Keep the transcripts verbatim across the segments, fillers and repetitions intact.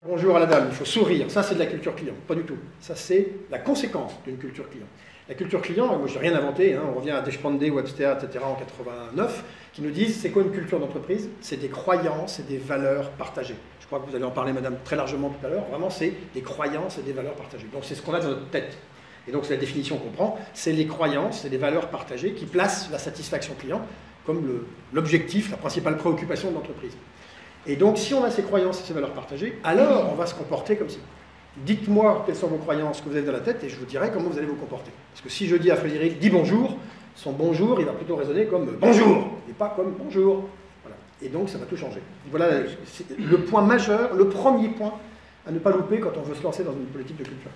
Bonjour à la dame, il faut sourire. Ça, c'est de la culture client. Pas du tout. Ça, c'est la conséquence d'une culture client. La culture client, moi, je n'ai rien inventé. Hein, on revient à Despande, Webster, et cetera en quatre-vingt-neuf, qui nous disent c'est quoi une culture d'entreprise? C'est des croyances et des valeurs partagées. Je crois que vous allez en parler, madame, très largement tout à l'heure. Vraiment, c'est des croyances et des valeurs partagées. Donc, c'est ce qu'on a dans notre tête. Et donc, c'est la définition qu'on prend. C'est les croyances et les valeurs partagées qui placent la satisfaction client comme l'objectif, la principale préoccupation de l'entreprise. Et donc, si on a ces croyances et ces valeurs partagées, alors on va se comporter comme ça. Dites-moi quelles sont vos croyances que vous avez dans la tête et je vous dirai comment vous allez vous comporter. Parce que si je dis à Frédéric, dis bonjour, son bonjour, il va plutôt résonner comme bonjour, et pas comme bonjour. Voilà. Et donc, ça va tout changer. Voilà le point majeur, le premier point à ne pas louper quand on veut se lancer dans une politique de culture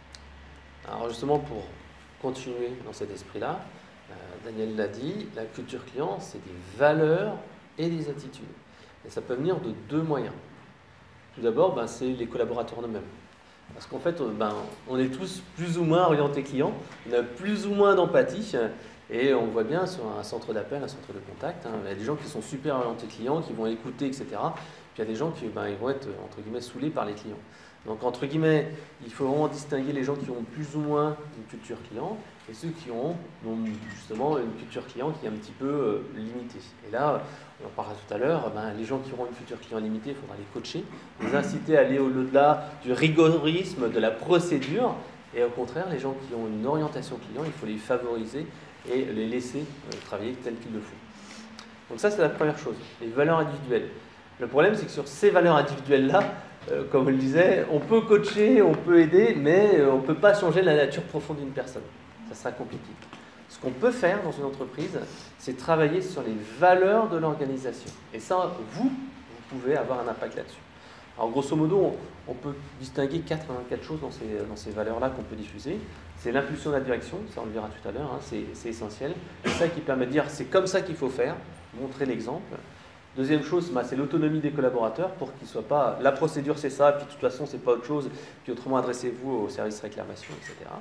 client. Alors justement, pour continuer dans cet esprit-là, euh, Daniel l'a dit, la culture client, c'est des valeurs et des attitudes. Et ça peut venir de deux moyens. Tout d'abord, ben, c'est les collaborateurs eux-mêmes. Parce qu'en fait, ben, on est tous plus ou moins orientés clients, on a plus ou moins d'empathie, et on voit bien sur un centre d'appel, un centre de contact, hein, il y a des gens qui sont super orientés clients, qui vont écouter, et cetera. Puis il y a des gens qui ben, ils vont être, entre guillemets, saoulés par les clients. Donc, entre guillemets, il faut vraiment distinguer les gens qui ont plus ou moins une culture client et ceux qui ont, ont justement une culture client qui est un petit peu euh, limitée. Et là, on en parlera tout à l'heure, ben, les gens qui auront une culture client limitée, il faudra les coacher, les inciter à aller au-delà du rigorisme, de la procédure. Et au contraire, les gens qui ont une orientation client, il faut les favoriser et les laisser euh, travailler tel qu'il le faut. Donc ça, c'est la première chose, les valeurs individuelles. Le problème, c'est que sur ces valeurs individuelles-là, Euh, comme je le disais, on peut coacher, on peut aider, mais euh, on ne peut pas changer la nature profonde d'une personne. Ça sera compliqué. Ce qu'on peut faire dans une entreprise, c'est travailler sur les valeurs de l'organisation. Et ça, vous, vous pouvez avoir un impact là-dessus. Alors, grosso modo, on, on peut distinguer quatre, hein, quatre choses dans ces, dans ces valeurs-là qu'on peut diffuser. C'est l'impulsion de la direction, ça on le verra tout à l'heure, hein, c'est essentiel. C'est ça qui permet de dire c'est comme ça qu'il faut faire, montrer l'exemple. Deuxième chose, bah, c'est l'autonomie des collaborateurs pour qu'ils ne soient pas la procédure c'est ça, puis de toute façon c'est pas autre chose, puis autrement adressez-vous au service réclamation, et cetera.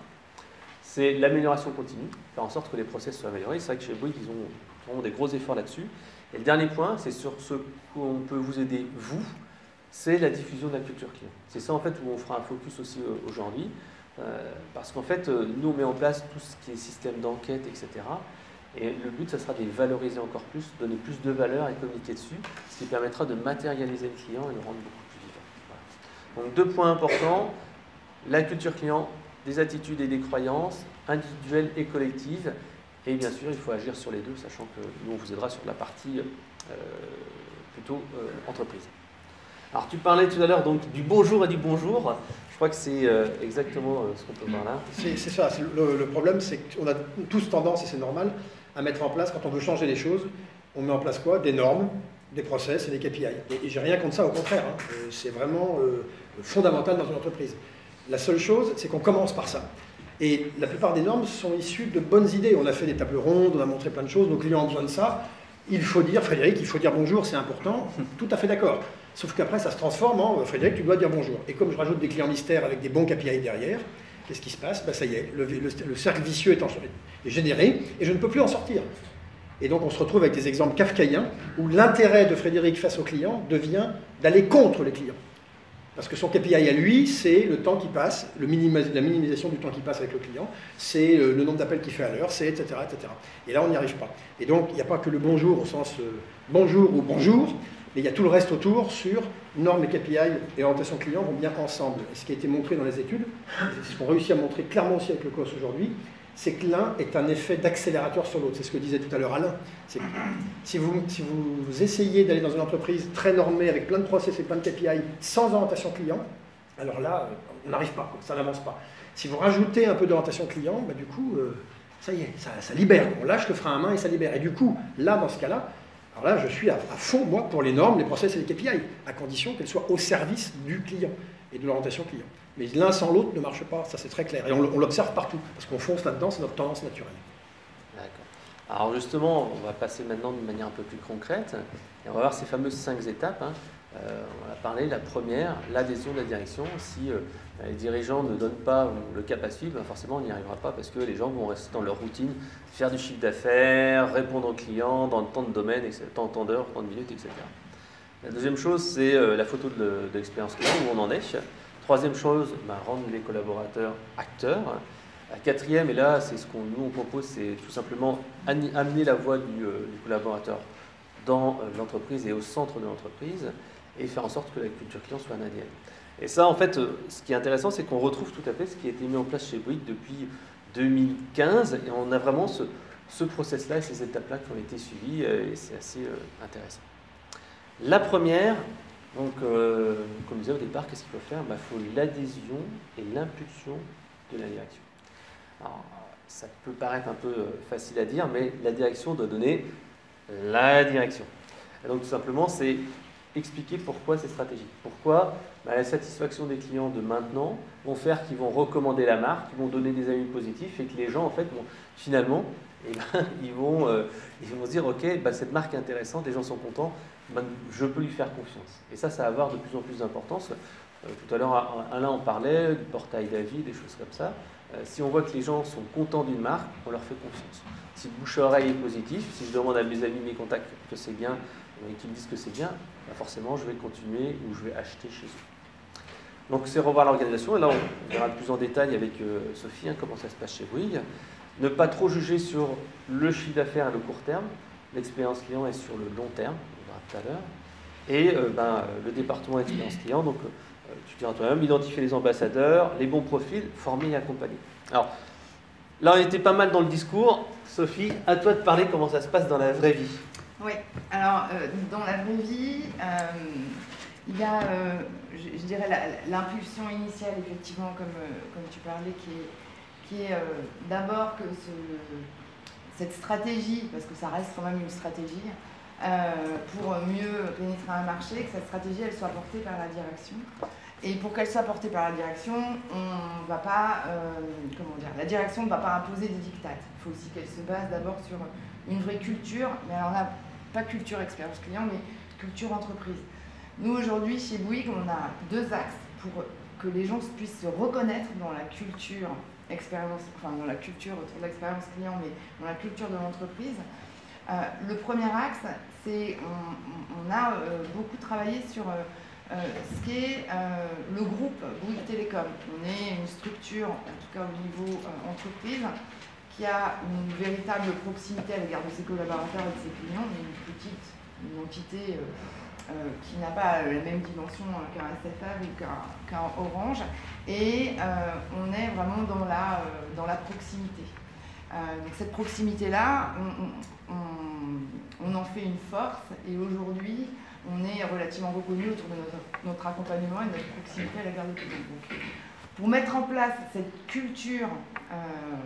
C'est l'amélioration continue, faire en sorte que les process soient améliorés. C'est vrai que chez Bouygues, ils ont vraiment des gros efforts là-dessus. Et le dernier point, c'est sur ce qu'on peut vous aider, vous, c'est la diffusion de la culture client. C'est ça en fait où on fera un focus aussi aujourd'hui, euh, parce qu'en fait, nous on met en place tout ce qui est système d'enquête, et cetera. Et le but, ça sera de les valoriser encore plus, donner plus de valeur et communiquer dessus, ce qui permettra de matérialiser le client et le rendre beaucoup plus vivant. Voilà. Donc deux points importants, la culture client, des attitudes et des croyances, individuelles et collectives, et bien sûr, il faut agir sur les deux, sachant que nous, on vous aidera sur la partie euh, plutôt euh, entreprise. Alors tu parlais tout à l'heure donc du bonjour et du bonjour. Je crois que c'est euh, exactement euh, ce qu'on peut voir là. C'est ça. Le, le problème, c'est qu'on a tous tendance, et c'est normal, à mettre en place, quand on veut changer les choses, on met en place quoi? Des normes, des process et des K P I. Et, et j'ai rien contre ça, au contraire. Hein. C'est vraiment euh, fondamental dans une entreprise. La seule chose, c'est qu'on commence par ça. Et la plupart des normes sont issues de bonnes idées. On a fait des tables rondes, on a montré plein de choses, nos clients ont besoin de ça. Il faut dire, Frédéric, il faut dire bonjour, c'est important. Tout à fait d'accord. Sauf qu'après, ça se transforme en Frédéric, tu dois dire bonjour. Et comme je rajoute des clients mystères avec des bons K P I derrière, qu'est-ce qui se passe? Ben, ça y est, le, le, le cercle vicieux est, en, est généré et je ne peux plus en sortir. Et donc, on se retrouve avec des exemples kafkaïens où l'intérêt de Frédéric face aux clients devient d'aller contre les clients. Parce que son K P I à lui, c'est le temps qui passe, le minimis, la minimisation du temps qui passe avec le client, c'est le, le nombre d'appels qu'il fait à l'heure, c'est et cetera, et cetera. Et là, on n'y arrive pas. Et donc, il n'y a pas que le bonjour au sens euh, bonjour ou bonjour, mais il y a tout le reste autour sur normes et K P I et orientation client vont bien ensemble. Et ce qui a été montré dans les études, et ce qu'on réussit à montrer clairement aussi avec le C O S aujourd'hui, c'est que l'un est un effet d'accélérateur sur l'autre. C'est ce que disait tout à l'heure Alain. Que si, vous, si vous essayez d'aller dans une entreprise très normée, avec plein de process et plein de K P I, sans orientation client, alors là, on n'arrive pas, quoi, ça n'avance pas. Si vous rajoutez un peu d'orientation client, bah, du coup, euh, ça y est, ça, ça libère. On lâche le frein à main et ça libère. Et du coup, là, dans ce cas-là, alors là, je suis à, à fond, moi, pour les normes, les process et les K P I, à condition qu'elles soient au service du client et de l'orientation client. Mais l'un sans l'autre ne marche pas, ça c'est très clair. Et on, on l'observe partout, parce qu'on fonce là-dedans, c'est notre tendance naturelle. D'accord. Alors justement, on va passer maintenant d'une manière un peu plus concrète, et on va voir ces fameuses cinq étapes. Hein. Euh, on a parlé, la première, l'adhésion de la direction. Si euh, les dirigeants ne donnent pas le cap à suivre, ben forcément on n'y arrivera pas, parce que les gens vont rester dans leur routine, faire du chiffre d'affaires, répondre aux clients, dans tant de domaines, tant d'heures, tant de minutes, et cetera. La deuxième chose, c'est euh, la photo de, de l'expérience client, où on en est. Troisième chose, bah, rendre les collaborateurs acteurs. La quatrième, et là, c'est ce qu'on nous on propose, c'est tout simplement amener la voix du, euh, du collaborateur dans euh, l'entreprise et au centre de l'entreprise, et faire en sorte que la culture client soit un A D N. Et ça, en fait, euh, ce qui est intéressant, c'est qu'on retrouve tout à fait ce qui a été mis en place chez Bouygues depuis deux mille quinze, et on a vraiment ce, ce process-là et ces étapes-là qui ont été suivies, euh, et c'est assez euh, intéressant. La première, donc, euh, comme je disais au départ, qu'est-ce qu'il faut faire? Il faut l'adhésion et l'impulsion de la direction. Alors, ça peut paraître un peu facile à dire, mais la direction doit donner la direction. Et donc, tout simplement, c'est expliquer pourquoi c'est stratégique. Pourquoi bah, la satisfaction des clients de maintenant vont faire qu'ils vont recommander la marque, qu'ils vont donner des avis positifs, et que les gens, en fait, vont, finalement, eh ben, ils, vont, euh, ils vont se dire, ok, bah, cette marque est intéressante, les gens sont contents, ben, je peux lui faire confiance. Et ça, ça va avoir de plus en plus d'importance. Euh, tout à l'heure, Alain en parlait, du portail d'avis, des choses comme ça. Euh, si on voit que les gens sont contents d'une marque, on leur fait confiance. Si le bouche-à-oreille est positif, si je demande à mes amis, mes contacts que c'est bien, et qu'ils me disent que c'est bien, ben forcément, je vais continuer ou je vais acheter chez eux. Donc, c'est revoir l'organisation. Et là, on verra plus en détail avec euh, Sophie hein, comment ça se passe chez Bouygues. Ne pas trop juger sur le chiffre d'affaires à le court terme. L'expérience client est sur le long terme, on verra tout à l'heure. Et euh, ben, le département expérience client, donc euh, tu diras toi-même, identifier les ambassadeurs, les bons profils, former et accompagner. Alors, là, on était pas mal dans le discours. Sophie, à toi de parler comment ça se passe dans la vraie vie. Oui, alors euh, dans la vraie vie, euh, il y a, euh, je, je dirais, l'impulsion initiale, effectivement, comme, euh, comme tu parlais, qui est, qui est euh, d'abord que ce, cette stratégie, parce que ça reste quand même une stratégie, euh, pour mieux pénétrer un marché, que cette stratégie, elle soit portée par la direction. Et pour qu'elle soit portée par la direction, on va pas, euh, comment dire, la direction ne va pas imposer des dictates. Il faut aussi qu'elle se base d'abord sur une vraie culture, mais alors là, pas culture expérience client, mais culture entreprise. Nous, aujourd'hui, chez Bouygues, on a deux axes pour que les gens puissent se reconnaître dans la culture expérience, enfin dans la culture autour de l'expérience client, mais dans la culture de l'entreprise. Euh, le premier axe, c'est on, on a euh, beaucoup travaillé sur euh, euh, ce qu'est euh, le groupe Bouygues Télécom. On est une structure, en tout cas au niveau euh, entreprise, qui a une véritable proximité à l'égard de ses collaborateurs et de ses clients, mais une petite une entité euh, euh, qui n'a pas la même dimension qu'un S F R ou qu'un qu'un Orange. Et euh, on est vraiment dans la, euh, dans la proximité. Euh, donc cette proximité-là, on, on, on en fait une force, et aujourd'hui, on est relativement reconnu autour de notre, notre accompagnement et de notre proximité à l'égard des clients. Donc, pour mettre en place cette culture euh,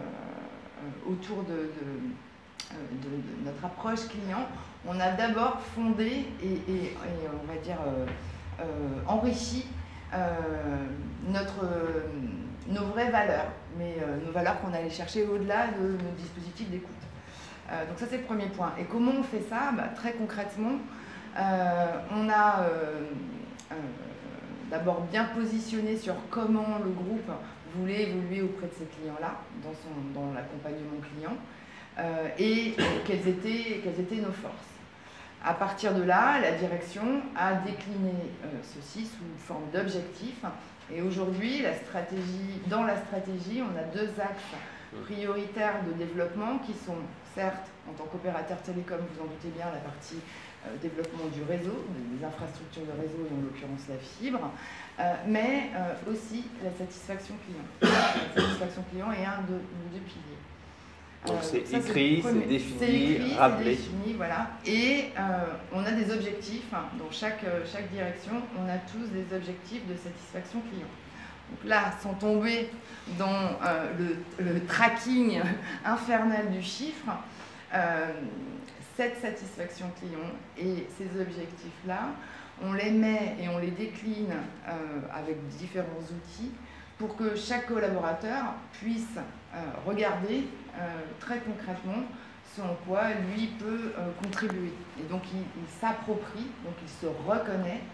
autour de, de, de, de notre approche client, on a d'abord fondé et, et, et on va dire euh, euh, enrichi euh, notre, euh, nos vraies valeurs, mais euh, nos valeurs qu'on allait chercher au-delà de nos dispositifs d'écoute. Euh, donc ça, c'est le premier point. Et comment on fait ça? Bah, très concrètement, euh, on a euh, euh, d'abord bien positionné sur comment le groupe voulait évoluer auprès de ces clients-là, dans, son, dans l'accompagnement client, euh, et quelles étaient, quelles étaient nos forces. À partir de là, la direction a décliné euh, ceci sous forme d'objectifs. Et aujourd'hui, la stratégie, dans la stratégie, on a deux axes prioritaires de développement qui sont, certes, en tant qu'opérateur télécom, vous en doutez bien, la partie euh, développement du réseau, des infrastructures de réseau et en l'occurrence la fibre, euh, mais euh, aussi la satisfaction client. La satisfaction client est un de nos deux piliers. Donc c'est euh, écrit, c'est défini, rappelé. Défini, voilà. Et euh, on a des objectifs, hein, dans chaque, chaque direction, on a tous des objectifs de satisfaction client. Donc là, sans tomber dans euh, le, le tracking infernal du chiffre, euh, cette satisfaction client et ces objectifs-là, on les met et on les décline euh, avec différents outils pour que chaque collaborateur puisse euh, regarder euh, très concrètement ce en quoi lui peut euh, contribuer. Et donc il, il s'approprie, donc il se reconnaît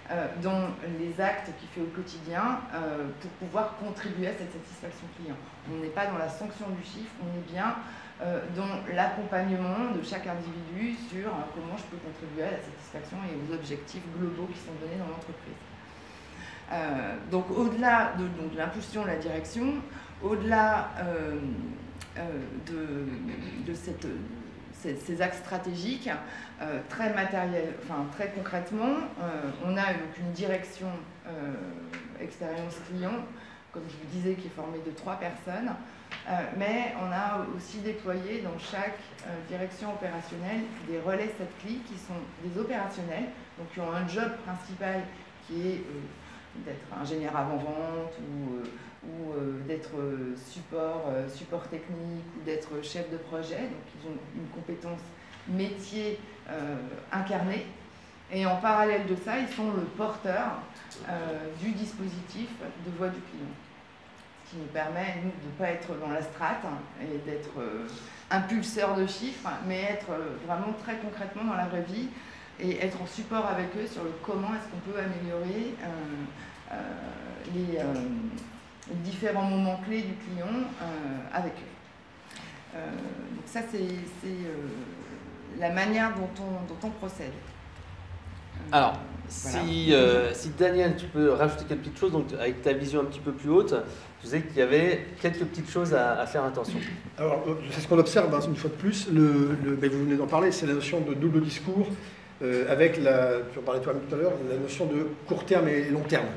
euh, dans les actes qu'il fait au quotidien euh, pour pouvoir contribuer à cette satisfaction client. On n'est pas dans la sanction du chiffre, on est bien euh, dans l'accompagnement de chaque individu sur euh, comment je peux contribuer à la satisfaction et aux objectifs globaux qui sont donnés dans l'entreprise. Euh, donc au-delà de, de l'impulsion de la direction, au-delà euh, euh, de, de cette, ces, ces axes stratégiques, euh, très matériels, enfin très concrètement, euh, on a donc une direction euh, expérience client, comme je vous disais, qui est formée de trois personnes, euh, mais on a aussi déployé dans chaque euh, direction opérationnelle des relais SATCLI qui sont des opérationnels, donc qui ont un job principal qui est euh, d'être ingénieur avant-vente ou, euh, ou euh, d'être euh, support, euh, support technique ou d'être chef de projet. Donc ils ont une compétence métier euh, incarnée. Et en parallèle de ça, ils sont le porteur euh, du dispositif de voix du client. Ce qui nous permet, nous, de ne pas être dans la strate hein, et d'être euh, impulseur de chiffres, mais être euh, vraiment très concrètement dans la vraie vie et être en support avec eux sur le comment est-ce qu'on peut améliorer euh, euh, les, euh, les différents moments clés du client euh, avec eux. Euh, donc ça, c'est euh, la manière dont on, dont on procède. Euh, Alors, voilà. si, euh, si Daniel, tu peux rajouter quelques petites choses, donc avec ta vision un petit peu plus haute, tu disais qu'il y avait quelques petites choses à, à faire attention. Alors, c'est ce qu'on observe, hein, une fois de plus, le, le, ben vous venez d'en parler, c'est la notion de double discours, euh, avec, la, tu en parlais toi tout à l'heure, la notion de court terme et long terme.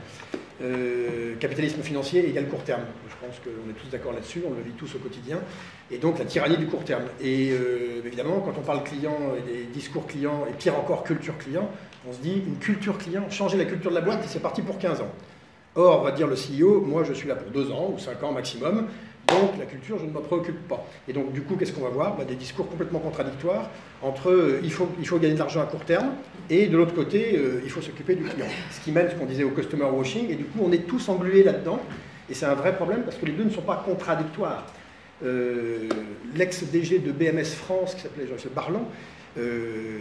Euh, capitalisme financier égale court terme. Je pense qu'on est tous d'accord là-dessus, on le vit tous au quotidien. Et donc la tyrannie du court terme. Et euh, évidemment, quand on parle client et des discours clients, et pire encore culture client, on se dit une culture client, changer la culture de la boîte, c'est parti pour quinze ans. Or, va dire le C E O, moi je suis là pour deux ans ou cinq ans maximum, donc la culture, je ne m'en préoccupe pas. Et donc du coup, qu'est-ce qu'on va voir? Bah, des discours complètement contradictoires entre euh, il, faut, il faut gagner de l'argent à court terme, et de l'autre côté, euh, il faut s'occuper du client. Ce qui mène, ce qu'on disait, au customer washing, et du coup, on est tous englués là-dedans, et c'est un vrai problème parce que les deux ne sont pas contradictoires. Euh, L'ex-D G de B M S France, qui s'appelait Jean-Michel Barlan, euh,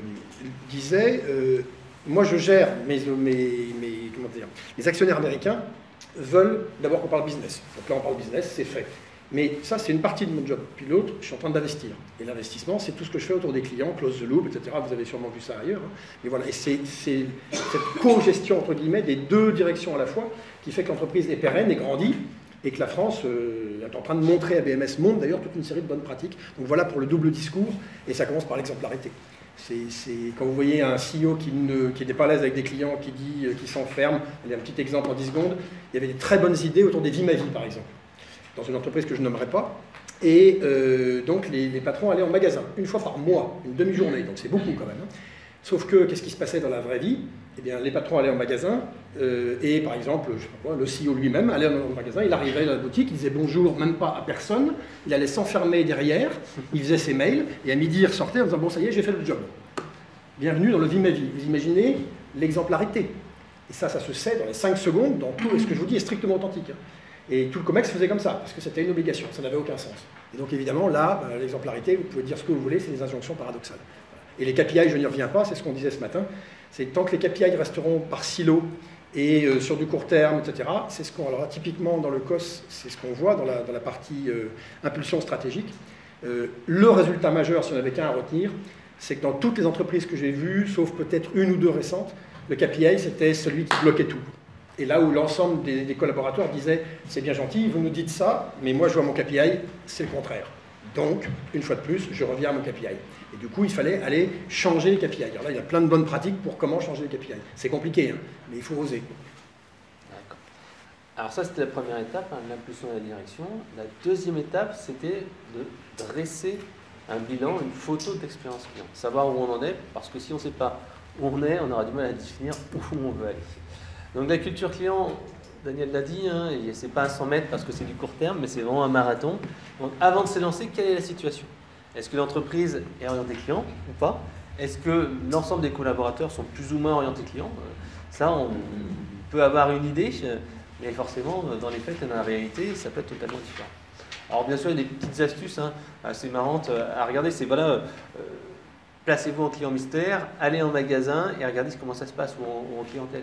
disait euh, moi je gère mes, mes, mes, comment dire, les actionnaires américains veulent d'abord qu'on parle business. Donc là, on parle business, c'est fait. Mais ça, c'est une partie de mon job. Puis l'autre, je suis en train d'investir. Et l'investissement, c'est tout ce que je fais autour des clients, close the loop, et cetera. Vous avez sûrement vu ça ailleurs. Hein. Mais voilà, et c'est cette co-gestion, entre guillemets, des deux directions à la fois, qui fait que l'entreprise est pérenne et grandit, et que la France euh, est en train de montrer à B M S Monde, d'ailleurs, toute une série de bonnes pratiques. Donc voilà pour le double discours, et ça commence par l'exemplarité. C'est quand vous voyez un C E O qui n'est qui pas à l'aise avec des clients, qui dit, qui s'enferme, il y a un petit exemple en dix secondes, il y avait des très bonnes idées autour des vies ma vie, par exemple, dans une entreprise que je nommerai pas. Et euh, donc les, les patrons allaient en magasin, une fois par mois, une demi-journée, donc c'est beaucoup quand même. Hein. Sauf que, qu'est-ce qui se passait dans la vraie vie? Eh bien, les patrons allaient en magasin, euh, et par exemple, je sais pas quoi, le C E O lui-même allait en magasin, il arrivait dans la boutique, il disait bonjour, même pas à personne, il allait s'enfermer derrière, il faisait ses mails, et à midi il ressortait en disant bon ça y est, j'ai fait le job. Bienvenue dans le vie ma vie. Vous imaginez l'exemplarité. Et ça, ça se sait dans les cinq secondes, dans tout, et ce que je vous dis est strictement authentique. Et tout le COMEX faisait comme ça, parce que c'était une obligation, ça n'avait aucun sens. Et donc évidemment, là, bah, l'exemplarité, vous pouvez dire ce que vous voulez, c'est des injonctions paradoxales. Et les K P I, je n'y reviens pas, c'est ce qu'on disait ce matin, c'est tant que les K P I resteront par silo et euh, sur du court terme, et cetera, c'est ce qu'on, alors typiquement dans le C O S, c'est ce qu'on voit dans la, dans la partie euh, impulsion stratégique. Euh, le résultat majeur, si on n'avait qu'un à retenir, c'est que dans toutes les entreprises que j'ai vues, sauf peut-être une ou deux récentes, le K P I, c'était celui qui bloquait tout. Et là où l'ensemble des, des collaborateurs disaient « c'est bien gentil, vous nous dites ça, mais moi je vois mon K P I, c'est le contraire. » Donc, une fois de plus, je reviens à mon K P I. Et du coup, il fallait aller changer les K P I. Alors là, il y a plein de bonnes pratiques pour comment changer les K P I. C'est compliqué, hein, mais il faut oser. D'accord. Alors ça, c'était la première étape, hein, l'impulsion de la direction. La deuxième étape, c'était de dresser un bilan, une photo d'expérience client. Savoir où on en est, parce que si on ne sait pas où on est, on aura du mal à définir où on veut aller. Donc la culture client, Daniel l'a dit, hein, ce n'est pas à cent mètres parce que c'est du court terme, mais c'est vraiment un marathon. Donc avant de s'élancer, quelle est la situation? Est-ce que l'entreprise est orientée client ou pas? Est-ce que l'ensemble des collaborateurs sont plus ou moins orientés client? Ça, on peut avoir une idée, mais forcément, dans les faits et dans la réalité, ça peut être totalement différent. Alors bien sûr, il y a des petites astuces hein, assez marrantes à regarder. C'est voilà, euh, placez-vous en client mystère, allez en magasin et regardez comment ça se passe ou en, ou en clientèle.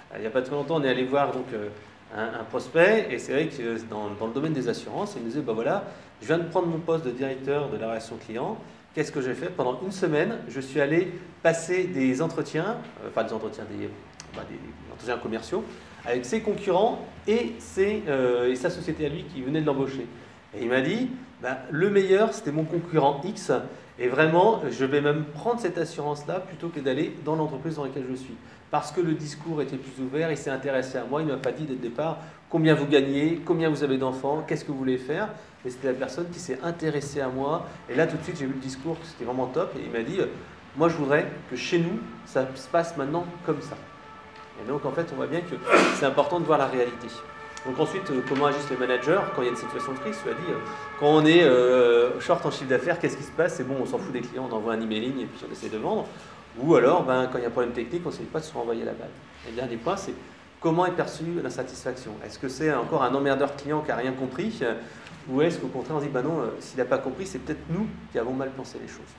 Il n'y a pas très longtemps, on est allé voir donc, euh, un, un prospect, et c'est vrai que dans, dans le domaine des assurances, il nous disait, ben voilà, je viens de prendre mon poste de directeur de la relation client, qu'est-ce que j'ai fait? Pendant une semaine, je suis allé passer des entretiens, euh, enfin des entretiens, des, bah, des, des entretiens commerciaux, avec ses concurrents et, ses, euh, et sa société à lui qui venait de l'embaucher. Et il m'a dit, bah, le meilleur, c'était mon concurrent X, et vraiment, je vais même prendre cette assurance-là plutôt que d'aller dans l'entreprise dans laquelle je suis. Parce que le discours était plus ouvert, il s'est intéressé à moi, il ne m'a pas dit dès le départ combien vous gagnez, combien vous avez d'enfants, qu'est-ce que vous voulez faire. Mais c'était la personne qui s'est intéressée à moi. Et là, tout de suite, j'ai vu le discours, c'était vraiment top. Et il m'a dit, moi, je voudrais que chez nous, ça se passe maintenant comme ça. Et donc, en fait, on voit bien que c'est important de voir la réalité. Donc ensuite, euh, comment agissent les managers quand il y a une situation de crise? Tu as dit, euh, quand on est euh, short en chiffre d'affaires, qu'est-ce qui se passe? C'est bon, on s'en fout des clients, on envoie un emailing et puis on essaie de vendre. Ou alors, ben, quand il y a un problème technique, on ne sait pas de se renvoyer la balle. Et le dernier point, c'est comment est perçue l'insatisfaction? Est-ce que c'est encore un emmerdeur client qui n'a rien compris? Ou est-ce qu'au contraire, on se dit, ben non, euh, s'il n'a pas compris, c'est peut-être nous qui avons mal pensé les choses.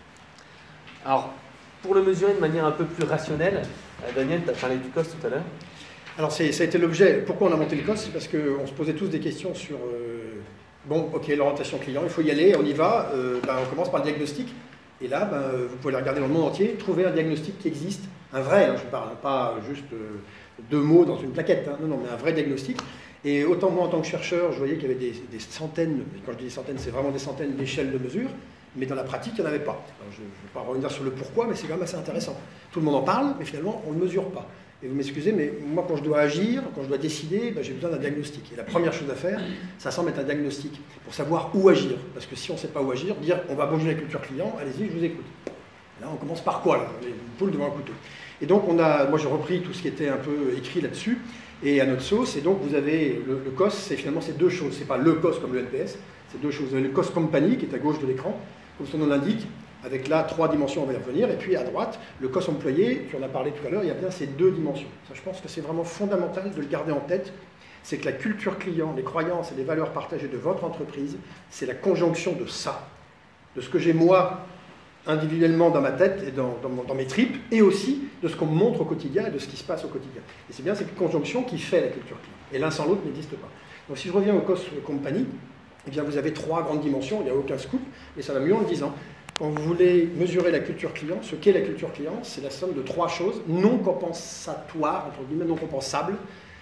Alors, pour le mesurer de manière un peu plus rationnelle, euh, Daniel, tu as parlé du cost tout à l'heure. Alors ça a été l'objet, pourquoi on a monté le cost? C'est parce qu'on se posait tous des questions sur, euh, bon, ok, l'orientation client, il faut y aller, on y va, euh, ben, on commence par le diagnostic, et là, ben, vous pouvez le regarder dans le monde entier, trouver un diagnostic qui existe, un vrai, hein, je parle, hein, pas juste euh, deux mots dans une plaquette, hein, non, non, mais un vrai diagnostic. Et autant moi, en tant que chercheur, je voyais qu'il y avait des, des centaines, et quand je dis des centaines, c'est vraiment des centaines d'échelles de mesure, mais dans la pratique, il n'y en avait pas. Alors, je ne vais pas revenir sur le pourquoi, mais c'est quand même assez intéressant. Tout le monde en parle, mais finalement, on ne le mesure pas. Et vous m'excusez, mais moi, quand je dois agir, quand je dois décider, ben, j'ai besoin d'un diagnostic. Et la première chose à faire, ça semble être un diagnostic pour savoir où agir. Parce que si on ne sait pas où agir, dire on va bouger la culture client, allez-y, je vous écoute. Là, on commence par quoi, là? Une poule devant un couteau. Et donc, on a, moi, j'ai repris tout ce qui était un peu écrit là-dessus, et à notre sauce. Et donc, vous avez le, le cost, c'est finalement ces deux choses. C'est pas le cost comme le N P S, c'est deux choses. Vous avez le cost company, qui est à gauche de l'écran, comme son nom l'indique, avec là trois dimensions, on va y revenir, et puis à droite, le cost employé, tu en as parlé tout à l'heure, il y a bien ces deux dimensions. Ça, je pense que c'est vraiment fondamental de le garder en tête, c'est que la culture client, les croyances et les valeurs partagées de votre entreprise, c'est la conjonction de ça, de ce que j'ai moi, individuellement dans ma tête et dans, dans, dans mes tripes, et aussi de ce qu'on me montre au quotidien et de ce qui se passe au quotidien. Et c'est bien cette conjonction qui fait la culture client. Et l'un sans l'autre n'existe pas. Donc si je reviens au cost company, eh bien vous avez trois grandes dimensions, il n'y a aucun scoop, et ça va mieux en le disant. Quand vous voulez mesurer la culture client, ce qu'est la culture client, c'est la somme de trois choses non compensatoires, entre guillemets non compensables.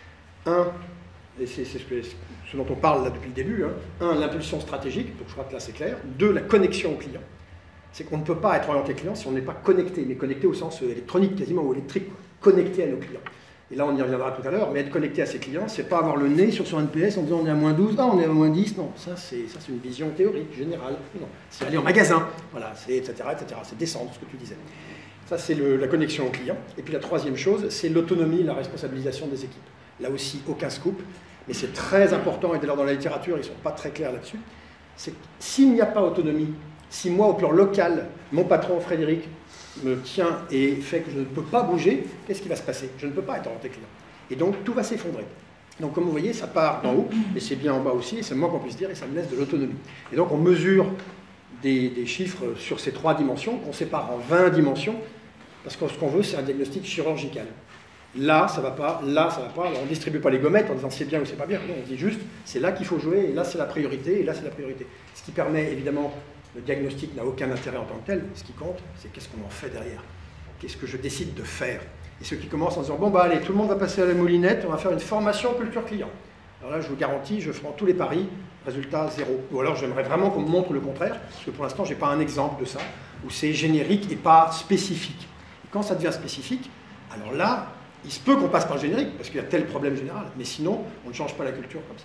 Un, et c'est ce, ce dont on parle là depuis le début, hein. Un, l'impulsion stratégique, donc je crois que là c'est clair. Deux, la connexion au client. C'est qu'on ne peut pas être orienté client si on n'est pas connecté, mais connecté au sens électronique quasiment, ou électrique, connecté à nos clients. Et là, on y reviendra tout à l'heure, mais être connecté à ses clients, c'est pas avoir le nez sur son N P S en disant on est à moins douze, ah, on est à moins dix, non, ça c'est une vision théorique, générale. Non, c'est aller en magasin, voilà, c'est et cetera, et cetera. C'est descendre, ce que tu disais. Ça, c'est la connexion au client. Et puis la troisième chose, c'est l'autonomie, la responsabilisation des équipes. Là aussi, aucun scoop, mais c'est très important, et d'ailleurs dans la littérature, ils ne sont pas très clairs là-dessus. C'est que s'il n'y a pas autonomie, si moi, au plan local, mon patron Frédéric me tient et fait que je ne peux pas bouger, qu'est-ce qui va se passer? Je ne peux pas être orienté client. Et donc, tout va s'effondrer. Donc, comme vous voyez, ça part d'en haut, et c'est bien en bas aussi, et c'est le moins qu'on puisse dire, et ça me laisse de l'autonomie. Et donc, on mesure des, des chiffres sur ces trois dimensions, qu'on sépare en vingt dimensions, parce que ce qu'on veut, c'est un diagnostic chirurgical. Là, ça ne va pas, là, ça ne va pas. Alors, on ne distribue pas les gommettes en disant c'est bien ou c'est pas bien. Non, on dit juste, c'est là qu'il faut jouer, et là, c'est la priorité, et là, c'est la priorité. Ce qui permet, évidemment, le diagnostic n'a aucun intérêt en tant que tel. Ce qui compte, c'est qu'est-ce qu'on en fait derrière. Qu'est-ce que je décide de faire. Et ceux qui commencent en disant, bon, bah allez, tout le monde va passer à la moulinette, on va faire une formation culture client. Alors là, je vous garantis, je prends tous les paris, résultat zéro. Ou alors, j'aimerais vraiment qu'on me montre le contraire, parce que pour l'instant, je n'ai pas un exemple de ça, où c'est générique et pas spécifique. Et quand ça devient spécifique, alors là, il se peut qu'on passe par le générique, parce qu'il y a tel problème général. Mais sinon, on ne change pas la culture comme ça.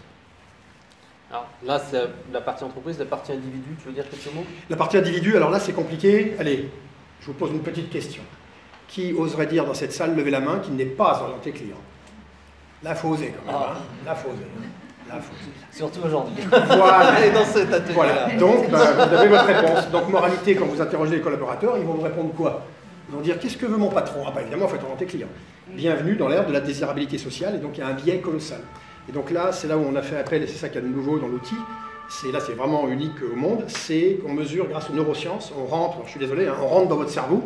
Alors là, c'est la partie entreprise, la partie individu, tu veux dire quelques mots? La partie individu, alors là, c'est compliqué. Allez, je vous pose une petite question. Qui oserait dire dans cette salle, lever la main, qui n'est pas orienté client? Là, il faut oser quand même. Ah. Hein. Là, il faut oser. Là, faut oser. Surtout aujourd'hui. Voilà. Et dans cet atelier. Voilà. Donc, ben, vous avez votre réponse. Donc, moralité, quand vous interrogez les collaborateurs, ils vont vous répondre quoi? Ils vont dire, qu'est-ce que veut mon patron? Ah, ben évidemment, il faut être orienté client. Bienvenue dans l'ère de la désirabilité sociale, et donc il y a un biais colossal. Et donc là, c'est là où on a fait appel, et c'est ça qu'il y a de nouveau dans l'outil, c'est là c'est vraiment unique au monde, c'est qu'on mesure grâce aux neurosciences, on rentre, alors je suis désolé, hein, on rentre dans votre cerveau,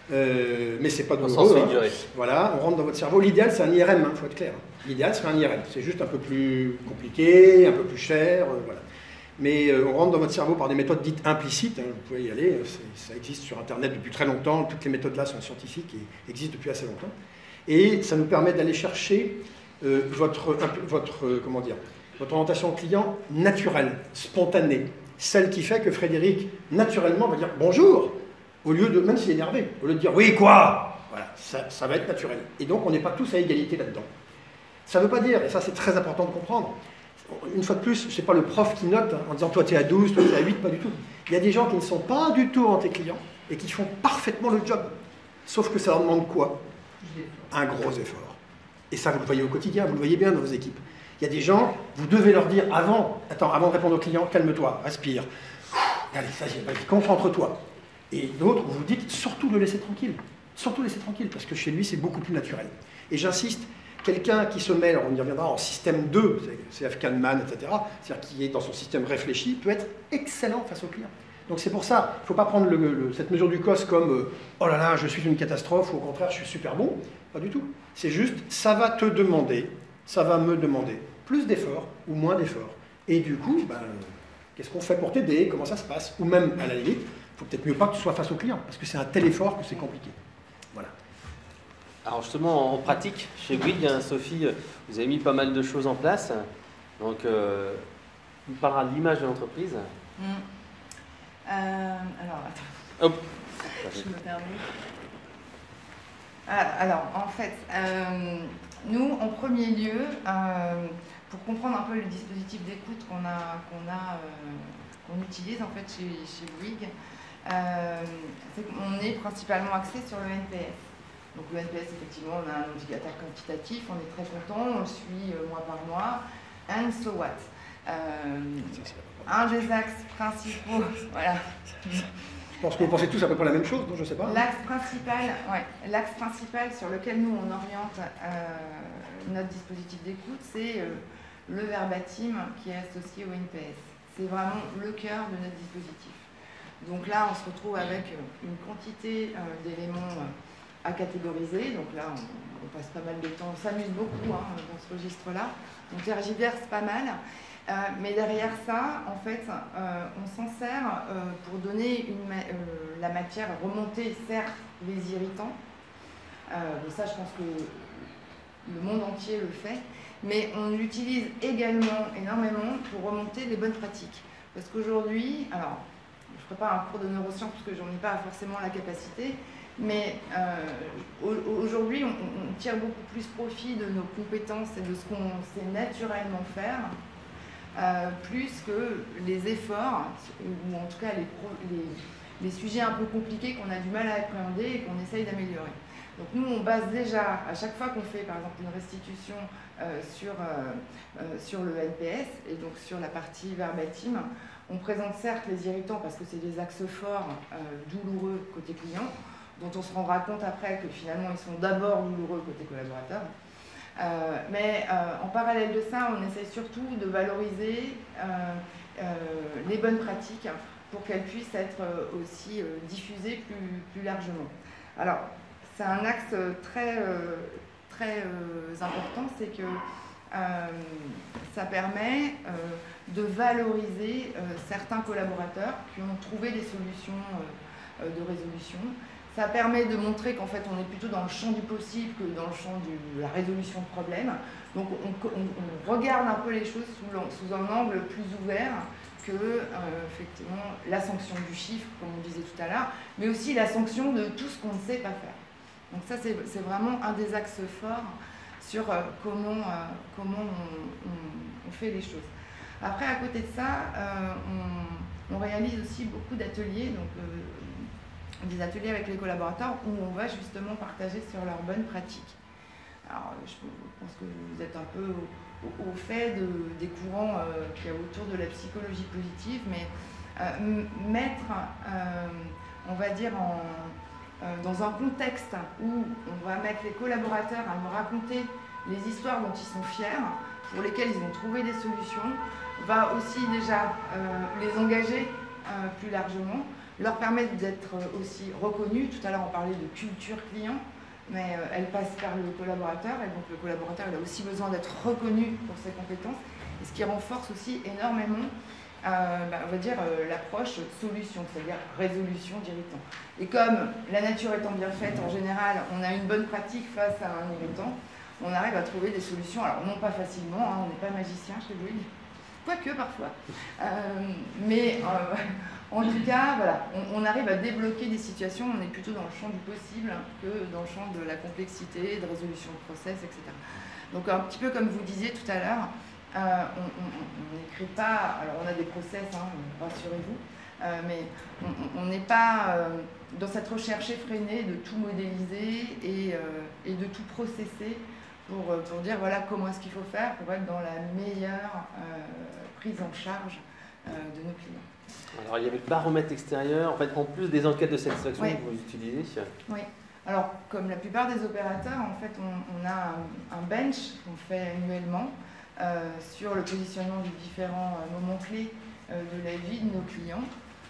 Euh, mais c'est pas Au douloureux. sens Hein. figuré. Voilà, on rentre dans votre cerveau. L'idéal, c'est un I R M, il faut être clair. L'idéal, c'est un I R M. C'est juste un peu plus compliqué, un peu plus cher, euh, voilà. Mais euh, on rentre dans votre cerveau par des méthodes dites implicites. Hein, vous pouvez y aller, ça existe sur Internet depuis très longtemps. Toutes les méthodes-là sont scientifiques et existent depuis assez longtemps. Et ça nous permet d'aller chercher euh, votre, votre, euh, comment dire, votre orientation client naturelle, spontanée. Celle qui fait que Frédéric, naturellement, va dire bonjour, au lieu de, même s'il est énervé, au lieu de dire oui, quoi, voilà, ça, ça va être naturel. Et donc, on n'est pas tous à égalité là-dedans. Ça ne veut pas dire, et ça c'est très important de comprendre, une fois de plus, ce n'est pas le prof qui note hein, en disant toi tu es à douze, toi tu es à huit, pas du tout. Il y a des gens qui ne sont pas du tout en tes clients et qui font parfaitement le job. Sauf que ça leur demande quoi? Un gros effort. Et ça, vous le voyez au quotidien, vous le voyez bien dans vos équipes. Il y a des gens, vous devez leur dire avant, attends, avant de répondre aux clients, calme-toi, respire. Allez, ça y est, vas-y, concentre-toi. Et d'autres, vous vous dites, surtout le laisser tranquille. Surtout le laisser tranquille, parce que chez lui, c'est beaucoup plus naturel. Et j'insiste, quelqu'un qui se met, alors on y reviendra, en système deux, c'est F. Kahneman, et cetera, c'est-à-dire qui est dans son système réfléchi, peut être excellent face aux clients. Donc c'est pour ça, il ne faut pas prendre le, le, cette mesure du C O S comme euh, « oh là là, je suis une catastrophe » ou au contraire « je suis super bon ». Pas du tout. C'est juste, ça va te demander, ça va me demander plus d'efforts ou moins d'efforts. Et du coup, ben, qu'est-ce qu'on fait pour t'aider? Comment ça se passe? Ou même, à la limite, il faut peut-être mieux pas que tu sois face au client, parce que c'est un tel effort que c'est compliqué. Voilà. Alors justement, en pratique, chez Bouygues, hein, Sophie, vous avez mis pas mal de choses en place. Donc, euh, on parlera de l'image de l'entreprise. Mmh. Euh, alors, attends. Hop. Je me permets. Ah, alors, en fait, euh, nous, en premier lieu, euh, pour comprendre un peu le dispositif d'écoute qu'on a, qu'on a, euh, qu'on utilise en fait chez, chez Bouygues, euh, c'est qu'on est principalement axé sur le N P S. Donc le N P S, effectivement, on a un indicateur quantitatif, on est très content, on le suit euh, mois par mois. And so what? Euh, un des axes principaux, voilà. Je pense que vous pensez tous à peu près la même chose, non? Je ne sais pas. L'axe principal, ouais, l'axe principal sur lequel nous on oriente euh, notre dispositif d'écoute, c'est euh, le verbatim qui est associé au N P S. C'est vraiment le cœur de notre dispositif. Donc là, on se retrouve avec une quantité euh, d'éléments euh, à catégoriser. Donc là, on, on passe pas mal de temps, on s'amuse beaucoup hein, dans ce registre-là. On tergiverse pas mal. Euh, mais derrière ça, en fait, euh, on s'en sert euh, pour donner une ma euh, la matière, remonter certes les irritants. Euh, ça, je pense que le monde entier le fait. Mais on l'utilise également énormément pour remonter les bonnes pratiques. Parce qu'aujourd'hui, alors, je ne ferai pas un cours de neurosciences parce que j'en ai pas forcément la capacité, mais euh, aujourd'hui, on, on tire beaucoup plus profit de nos compétences et de ce qu'on sait naturellement faire. Euh, plus que les efforts, ou en tout cas les, pro, les, les sujets un peu compliqués qu'on a du mal à appréhender et qu'on essaye d'améliorer. Donc nous, on base déjà, à chaque fois qu'on fait par exemple une restitution euh, sur, euh, euh, sur le N P S, et donc sur la partie verbatim, on présente certes les irritants parce que c'est des axes forts, euh, douloureux côté client, dont on se rendra compte après que finalement ils sont d'abord douloureux côté collaborateur. Euh, mais euh, en parallèle de ça, on essaie surtout de valoriser euh, euh, les bonnes pratiques pour qu'elles puissent être aussi euh, diffusées plus, plus largement. Alors, c'est un axe très, euh, très euh, important, c'est que euh, ça permet euh, de valoriser euh, certains collaborateurs qui ont trouvé des solutions euh, de résolution. Ça permet de montrer qu'en fait on est plutôt dans le champ du possible que dans le champ de la résolution de problèmes. Donc on, on, on regarde un peu les choses sous, sous un angle plus ouvert que euh, effectivement la sanction du chiffre, comme on disait tout à l'heure, mais aussi la sanction de tout ce qu'on ne sait pas faire. Donc ça c'est vraiment un des axes forts sur euh, comment, euh, comment on, on, on fait les choses. Après à côté de ça, euh, on, on réalise aussi beaucoup d'ateliers. Donc euh, des ateliers avec les collaborateurs où on va justement partager sur leurs bonnes pratiques. Alors, je pense que vous êtes un peu au, au fait de, des courants euh, qu'il y a autour de la psychologie positive, mais euh, mettre, euh, on va dire, en, euh, dans un contexte où on va mettre les collaborateurs à nous raconter les histoires dont ils sont fiers, pour lesquelles ils ont trouvé des solutions, va aussi déjà euh, les engager euh, plus largement. leur permettre d'être aussi reconnus. Tout à l'heure, on parlait de culture client, mais euh, elle passe par le collaborateur, et donc le collaborateur il a aussi besoin d'être reconnu pour ses compétences, et ce qui renforce aussi énormément Euh, bah, on va dire euh, l'approche solution, c'est-à-dire résolution d'irritants. Et comme la nature étant bien faite, en général, on a une bonne pratique face à un irritant, on arrive à trouver des solutions, alors non pas facilement, hein, on n'est pas magicien chez Bouygues, quoique parfois, euh, mais euh, en tout cas, voilà, on, on arrive à débloquer des situations, on est plutôt dans le champ du possible hein, que dans le champ de la complexité, de résolution de process, et cetera. Donc un petit peu comme vous disiez tout à l'heure, Euh, on n'écrit pas, alors on a des process, hein, rassurez-vous, euh, mais on n'est pas euh, dans cette recherche effrénée de tout modéliser et, euh, et de tout processer pour, pour dire voilà comment est-ce qu'il faut faire pour être dans la meilleure euh, prise en charge euh, de nos clients. Alors il y avait le baromètre extérieur, en fait en plus des enquêtes de satisfaction oui. que vous utilisez. Oui. Alors comme la plupart des opérateurs, en fait on, on a un, un bench qu'on fait annuellement. Euh, sur le positionnement des différents euh, moments clés euh, de la vie de nos clients.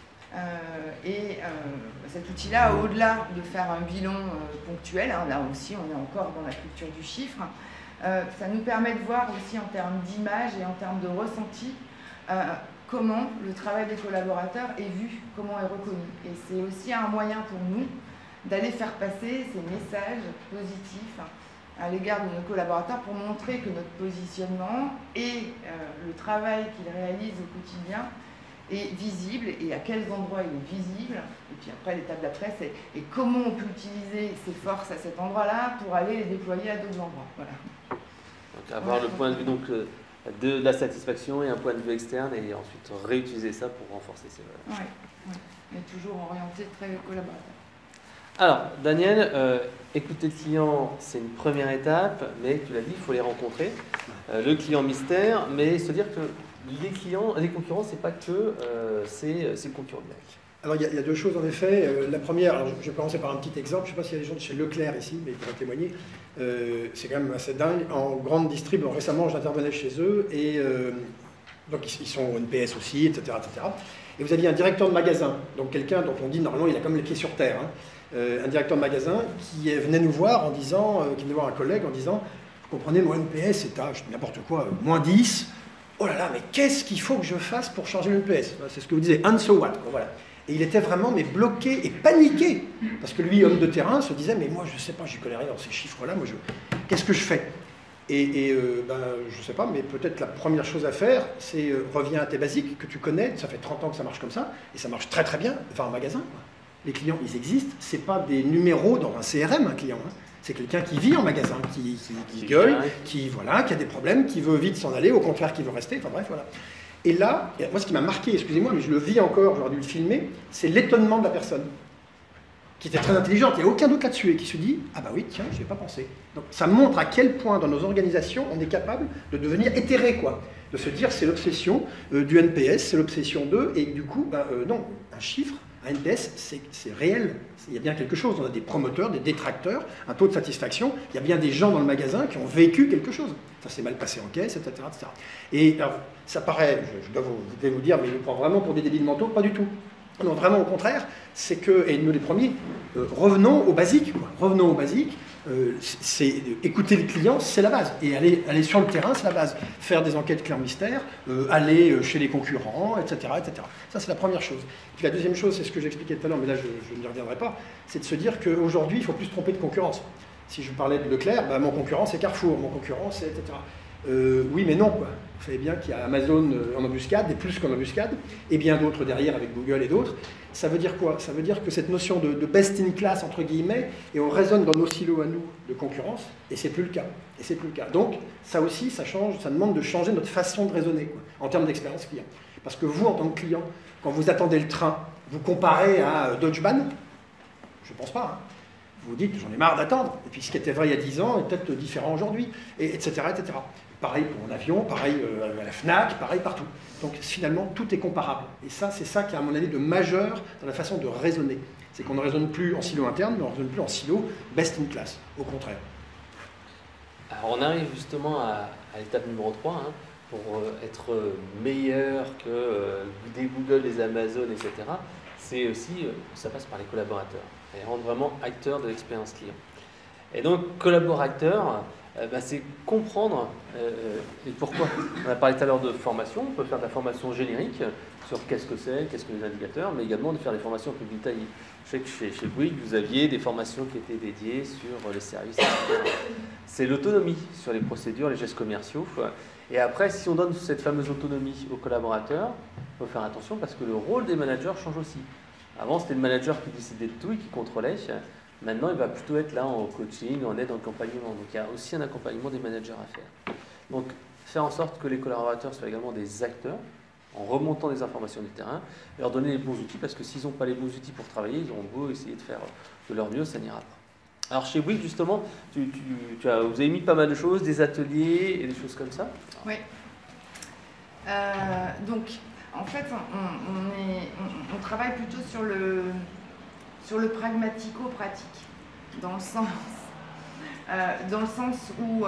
Euh, et euh, cet outil-là, au-delà de faire un bilan euh, ponctuel, hein, là aussi on est encore dans la culture du chiffre, euh, ça nous permet de voir aussi en termes d'image et en termes de ressenti euh, comment le travail des collaborateurs est vu, comment est reconnu. Et c'est aussi un moyen pour nous d'aller faire passer ces messages positifs à l'égard de nos collaborateurs pour montrer que notre positionnement et euh, le travail qu'ils réalisent au quotidien est visible et à quels endroits il est visible. Et puis après, l'étape d'après, c'est et comment on peut utiliser ces forces à cet endroit-là pour aller les déployer à d'autres endroits. Voilà. Donc avoir le point de vue donc, de la satisfaction et un point de vue externe et ensuite réutiliser ça pour renforcer ces valeurs. Oui, ouais. Mais toujours orienté très collaborateur. Alors, Daniel, euh, écouter le client, c'est une première étape, mais tu l'as dit, il faut les rencontrer. Euh, le client mystère, mais se dire que les clients, les concurrents, c'est pas que euh, c'est le concurrent direct. Alors, il y, y a deux choses en effet. Euh, la première, alors, je vais commencer par un petit exemple. Je ne sais pas s'il y a des gens de chez Leclerc ici, mais ils pourraient témoigner. Euh, c'est quand même assez dingue. En grande distrib, récemment, j'intervenais chez eux, et euh, donc ils sont N P S aussi, et cetera, et cetera. Et vous aviez un directeur de magasin, donc quelqu'un dont on dit normalement il a comme les pieds sur terre. Hein. Euh, un directeur de magasin qui venait nous voir en disant, euh, qui venait voir un collègue en disant, vous comprenez, mon N P S est à n'importe quoi, euh, moins dix, oh là là, mais qu'est-ce qu'il faut que je fasse pour changer le N P S? C'est ce que vous disiez, and so what, voilà. Et il était vraiment mais bloqué et paniqué, parce que lui, homme de terrain, se disait, mais moi je ne sais pas, je ne connais rien dans ces chiffres-là, moi je... qu'est-ce que je fais? Et, et euh, ben, je ne sais pas, mais peut-être la première chose à faire, c'est euh, reviens à tes basiques que tu connais, ça fait trente ans que ça marche comme ça, et ça marche très très bien, va en magasin, quoi. Les clients, ils existent, ce n'est pas des numéros dans un C R M, un client. Hein. C'est quelqu'un qui vit en magasin, qui, qui, qui gueule, qui, voilà, qui a des problèmes, qui veut vite s'en aller, au contraire, qui veut rester, enfin bref, voilà. Et là, moi, ce qui m'a marqué, excusez-moi, mais je le vis encore, j'aurais dû le filmer, c'est l'étonnement de la personne, qui était très intelligente, il n'y a aucun doute là-dessus, et qui se dit, ah bah oui, tiens, je n'y ai pas pensé. Donc ça montre à quel point, dans nos organisations, on est capable de devenir éthéré, quoi. De se dire, c'est l'obsession euh, du N P S, c'est l'obsession d'eux, et du coup, ben, euh, non, un chiffre, un N P S, c'est réel, il y a bien quelque chose, on a des promoteurs, des détracteurs, un taux de satisfaction, il y a bien des gens dans le magasin qui ont vécu quelque chose. Ça s'est mal passé en caisse, et cetera et cetera. Et alors, ça paraît, je, je dois vous, je vais vous dire, mais je nous prend vraiment pour des débiles mentaux, pas du tout. Non, vraiment au contraire, c'est que, et nous les premiers, euh, revenons aux basiques, quoi. Revenons aux basiques, euh, c'est écouter le client, c'est la base, et aller, aller sur le terrain, c'est la base. Faire des enquêtes clients mystères, euh, aller chez les concurrents, et cetera et cetera. Ça, c'est la première chose. Puis la deuxième chose, c'est ce que j'expliquais tout à l'heure, mais là, je, je n'y reviendrai pas, c'est de se dire qu'aujourd'hui, il ne faut plus se tromper de concurrence. Si je parlais de Leclerc, bah, mon concurrent, c'est Carrefour, mon concurrent, c'est et cetera. Euh, oui, mais non, quoi. Vous savez bien qu'il y a Amazon en embuscade, et plus qu'en embuscade, et bien d'autres derrière avec Google et d'autres. Ça veut dire quoi? Ça veut dire que cette notion de, de best in class, entre guillemets, et on raisonne dans nos silos à nous de concurrence, et c'est plus le cas. Et c'est plus le cas. Donc, ça aussi, ça change, ça demande de changer notre façon de raisonner, quoi, en termes d'expérience client. Parce que vous, en tant que client, quand vous attendez le train, vous comparez à Deutsche Bahn? Je ne pense pas, hein. Vous vous dites, j'en ai marre d'attendre. Et puis ce qui était vrai il y a dix ans est peut-être différent aujourd'hui, et, etc., et cetera. Pareil pour un avion, pareil euh, à la FNAC, pareil partout. Donc finalement, tout est comparable. Et ça, c'est ça qui est à mon avis de majeur dans la façon de raisonner. C'est qu'on ne raisonne plus en silo interne, mais on ne raisonne plus en silo best in class, au contraire. Alors on arrive justement à, à l'étape numéro trois, hein, pour euh, être meilleur que euh, des Google, des Amazon, et cetera. c'est aussi, ça passe par les collaborateurs. Et rendre vraiment acteurs de l'expérience client. Et donc, collaborateur, euh, bah, c'est comprendre euh, et pourquoi. On a parlé tout à l'heure de formation, on peut faire de la formation générique sur qu'est-ce que c'est, qu'est-ce que les indicateurs, mais également de faire des formations un peu plus détaillées. Je sais que chez, chez Bouygues, vous aviez des formations qui étaient dédiées sur les services, et cetera. C'est l'autonomie sur les procédures, les gestes commerciaux. Et après, si on donne cette fameuse autonomie aux collaborateurs, il faut faire attention parce que le rôle des managers change aussi. Avant, c'était le manager qui décidait de tout et qui contrôlait. Maintenant, il va plutôt être là en coaching, en aide, en accompagnement. Donc, il y a aussi un accompagnement des managers à faire. Donc, faire en sorte que les collaborateurs soient également des acteurs, en remontant des informations du terrain, leur donner les bons outils, parce que s'ils n'ont pas les bons outils pour travailler, ils auront beau essayer de faire de leur mieux, ça n'ira pas. Alors, chez Bouygues, justement, tu, tu, tu as, vous avez mis pas mal de choses, des ateliers et des choses comme ça. Oui. Euh, donc, en fait, on, on, est, on, on travaille plutôt sur le... sur le pragmatico-pratique, dans le sens, euh, dans le sens où euh,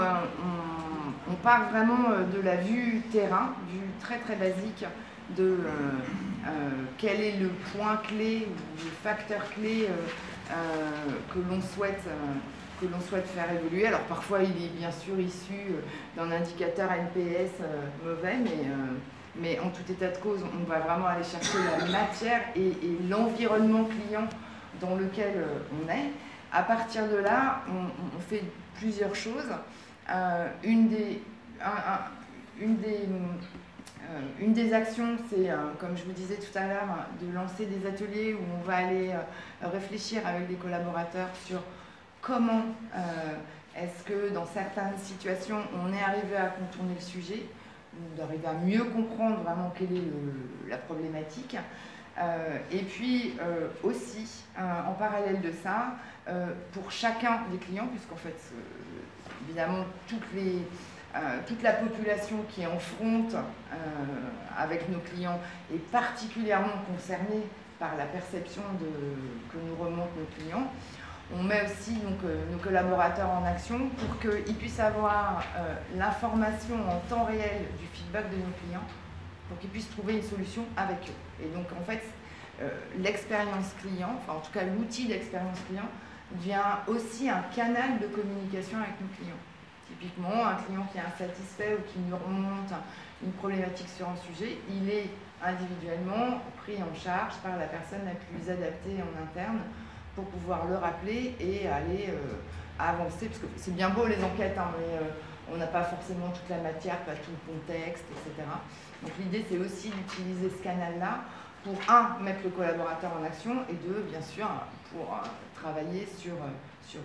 on, on part vraiment de la vue terrain, vue très très basique de euh, euh, quel est le point clé ou le facteur clé euh, euh, que l'on souhaite, euh, que l'on souhaite faire évoluer. Alors parfois il est bien sûr issu d'un indicateur N P S euh, mauvais, mais euh, mais en tout état de cause, on va vraiment aller chercher la matière et, et l'environnement client dans lequel on est. À partir de là, on, on fait plusieurs choses. Euh, une, des, un, un, une, des, euh, une des actions, c'est, euh, comme je vous disais tout à l'heure, de lancer des ateliers où on va aller euh, réfléchir avec des collaborateurs sur comment euh, est-ce que dans certaines situations, on est arrivé à contourner le sujet, d'arriver à mieux comprendre vraiment quelle est le, la problématique. Euh, et puis euh, aussi, euh, en parallèle de ça, euh, pour chacun des clients, puisqu'en fait, euh, évidemment, toutes les, euh, toute la population qui est en front euh, avec nos clients est particulièrement concernée par la perception de, que nous remontent nos clients. On met aussi donc, euh, nos collaborateurs en action pour qu'ils puissent avoir euh, l'information en temps réel du feedback de nos clients, pour qu'ils puissent trouver une solution avec eux. Et donc, en fait, euh, l'expérience client, enfin en tout cas l'outil d'expérience client, devient aussi un canal de communication avec nos clients. Typiquement, un client qui est insatisfait ou qui nous remonte une problématique sur un sujet, il est individuellement pris en charge par la personne la plus adaptée en interne pour pouvoir le rappeler et aller euh, avancer, parce que c'est bien beau les enquêtes, hein, mais euh, on n'a pas forcément toute la matière, pas tout le contexte, et cetera. Donc l'idée, c'est aussi d'utiliser ce canal-là pour, un, mettre le collaborateur en action, et deux, bien sûr, pour euh, travailler sur, sur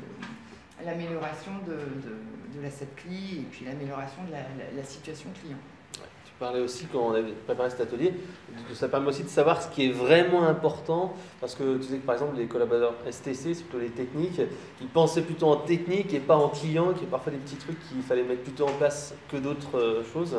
l'amélioration de, de, de l'asset cli et puis l'amélioration de la, la, la situation client. Ouais, tu parlais aussi, quand on avait préparé cet atelier, que ça permet aussi de savoir ce qui est vraiment important, parce que tu sais que par exemple, les collaborateurs S T C, c'est plutôt les techniques, ils pensaient plutôt en technique et pas en client, qu'il y a parfois des petits trucs qu'il fallait mettre plutôt en place que d'autres choses.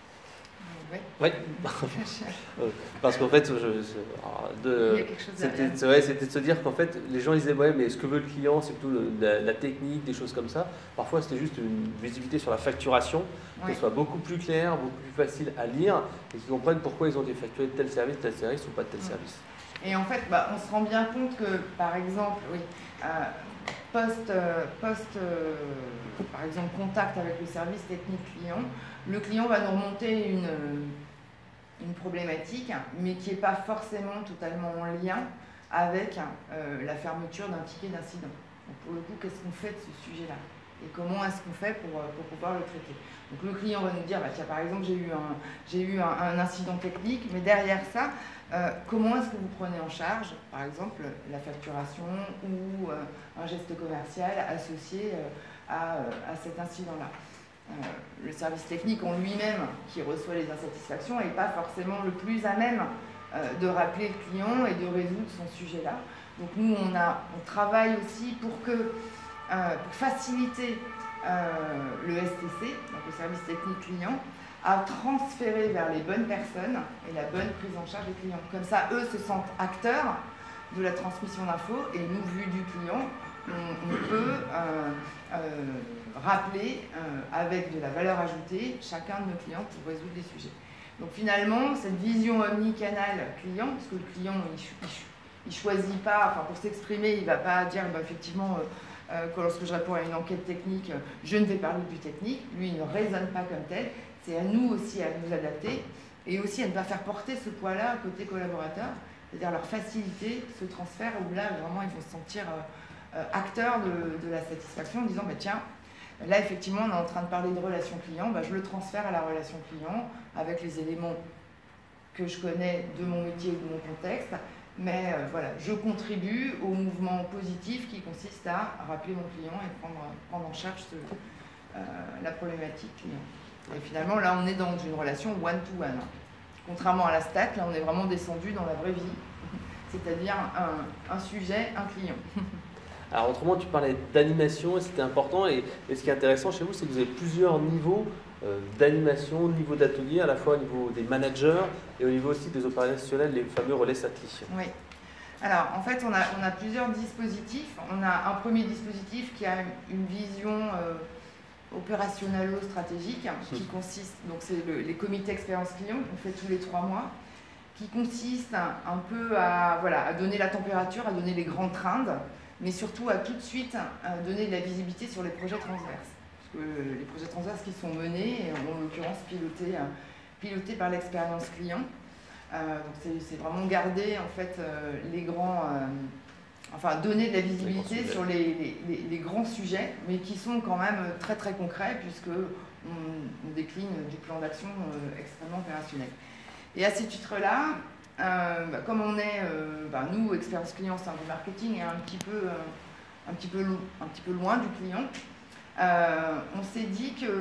Oui. Ouais. Parce qu'en fait, je, de, c'était ouais, c'était de se dire qu'en fait, les gens ils disaient ouais, mais ce que veut le client, c'est plutôt le, la, la technique, des choses comme ça. Parfois, c'était juste une visibilité sur la facturation, ouais. Qu'elle soit beaucoup plus claire, beaucoup plus facile à lire, et qu'ils comprennent pourquoi ils ont été facturés de tel service, tel service ou pas de tel ouais. service. Et en fait, bah, on se rend bien compte que, par exemple, oui, euh, post, euh, post euh, par exemple, contact avec le service technique client, le client va nous remonter une, une problématique, mais qui n'est pas forcément totalement en lien avec euh, la fermeture d'un ticket d'incident. Donc pour le coup, qu'est-ce qu'on fait de ce sujet-là? Et comment est-ce qu'on fait pour, pour pouvoir le traiter? Donc le client va nous dire, bah, tiens, par exemple, j'ai eu, un, j'ai eu un, un incident technique, mais derrière ça, euh, comment est-ce que vous prenez en charge, par exemple, la facturation ou euh, un geste commercial associé euh, à, à cet incident-là? Euh, le service technique en lui-même, qui reçoit les insatisfactions, n'est pas forcément le plus à même euh, de rappeler le client et de résoudre son sujet-là. Donc nous, on, a, on travaille aussi pour, que, euh, pour faciliter euh, le S T C, donc le service technique client, à transférer vers les bonnes personnes et la bonne prise en charge des clients. Comme ça, eux se sentent acteurs de la transmission d'infos et nous, vu du client, on, on peut euh, euh, rappeler euh, avec de la valeur ajoutée chacun de nos clients pour résoudre des sujets. Donc finalement, cette vision omnicanal client, parce que le client, il ne choisit pas, enfin pour s'exprimer, il ne va pas dire bah, effectivement, euh, euh, que lorsque je réponds à une enquête technique, je ne vais parler du technique. Lui, il ne raisonne pas comme tel. C'est à nous aussi à nous adapter et aussi à ne pas faire porter ce poids-là côté collaborateur, c'est-à-dire leur faciliter ce transfert où là, vraiment, ils vont se sentir euh, euh, acteurs de, de la satisfaction en disant bah, tiens, là, effectivement, on est en train de parler de relation client, bah, je le transfère à la relation client avec les éléments que je connais de mon métier ou de mon contexte, mais euh, voilà, je contribue au mouvement positif qui consiste à rappeler mon client et prendre, prendre en charge ce, euh, la problématique client. Et finalement, là, on est dans une relation one-to-one. Contrairement à la stack, là, on est vraiment descendu dans la vraie vie, c'est-à-dire un, un sujet, un client. Alors autrement, tu parlais d'animation et c'était important. Et, et ce qui est intéressant chez vous, c'est que vous avez plusieurs niveaux euh, d'animation, niveau d'atelier, à la fois au niveau des managers et au niveau aussi des opérationnels, les fameux relais satellites. Oui. Alors en fait, on a, on a plusieurs dispositifs. On a un premier dispositif qui a une vision euh, opérationnalo-stratégique qui consiste, donc c'est le, les comités expérience client qu'on fait tous les trois mois, qui consiste un, un peu à, voilà, à donner la température, à donner les grandes trends, mais surtout à tout de suite à donner de la visibilité sur les projets transverses. Parce que les projets transverses qui sont menés, en l'occurrence pilotés, pilotés par l'expérience client. Euh, donc c'est vraiment garder en fait euh, les grands, euh, enfin donner de la visibilité sur les, les, les, les grands sujets, mais qui sont quand même très très concrets puisque on, on décline du plan d'action euh, extrêmement opérationnel. Et à ce titre-là, Euh, bah, comme on est, euh, bah, nous, expérience client, c'est un du marketing et un petit peu, euh, un petit peu, un petit peu loin du client, euh, on s'est dit que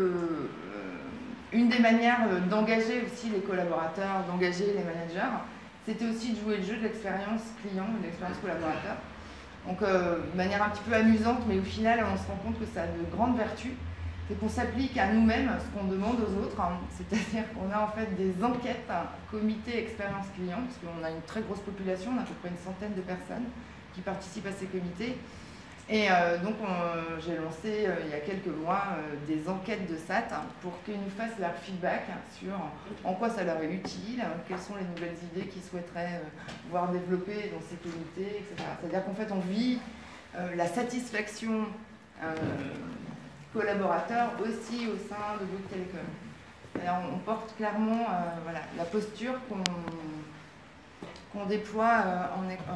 euh, une des manières d'engager aussi les collaborateurs, d'engager les managers, c'était aussi de jouer le jeu de l'expérience client, de l'expérience collaborateur. Donc, euh, de manière un petit peu amusante, mais au final, on se rend compte que ça a de grandes vertus. C'est qu'on s'applique à nous-mêmes ce qu'on demande aux autres, hein. C'est-à-dire qu'on a en fait des enquêtes, hein, comité expérience client, parce qu'on a une très grosse population, on a à peu près une centaine de personnes qui participent à ces comités. Et euh, donc j'ai lancé euh, il y a quelques mois euh, des enquêtes de S A T hein, pour qu'ils nous fassent leur feedback hein, sur en quoi ça leur est utile, hein, quelles sont les nouvelles idées qu'ils souhaiteraient euh, voir développer dans ces comités, et cetera. C'est-à-dire qu'en fait on vit euh, la satisfaction euh, collaborateurs aussi au sein de Bouygues Télécom. Alors, on porte clairement euh, voilà, la posture qu'on qu'on déploie, euh, en, euh,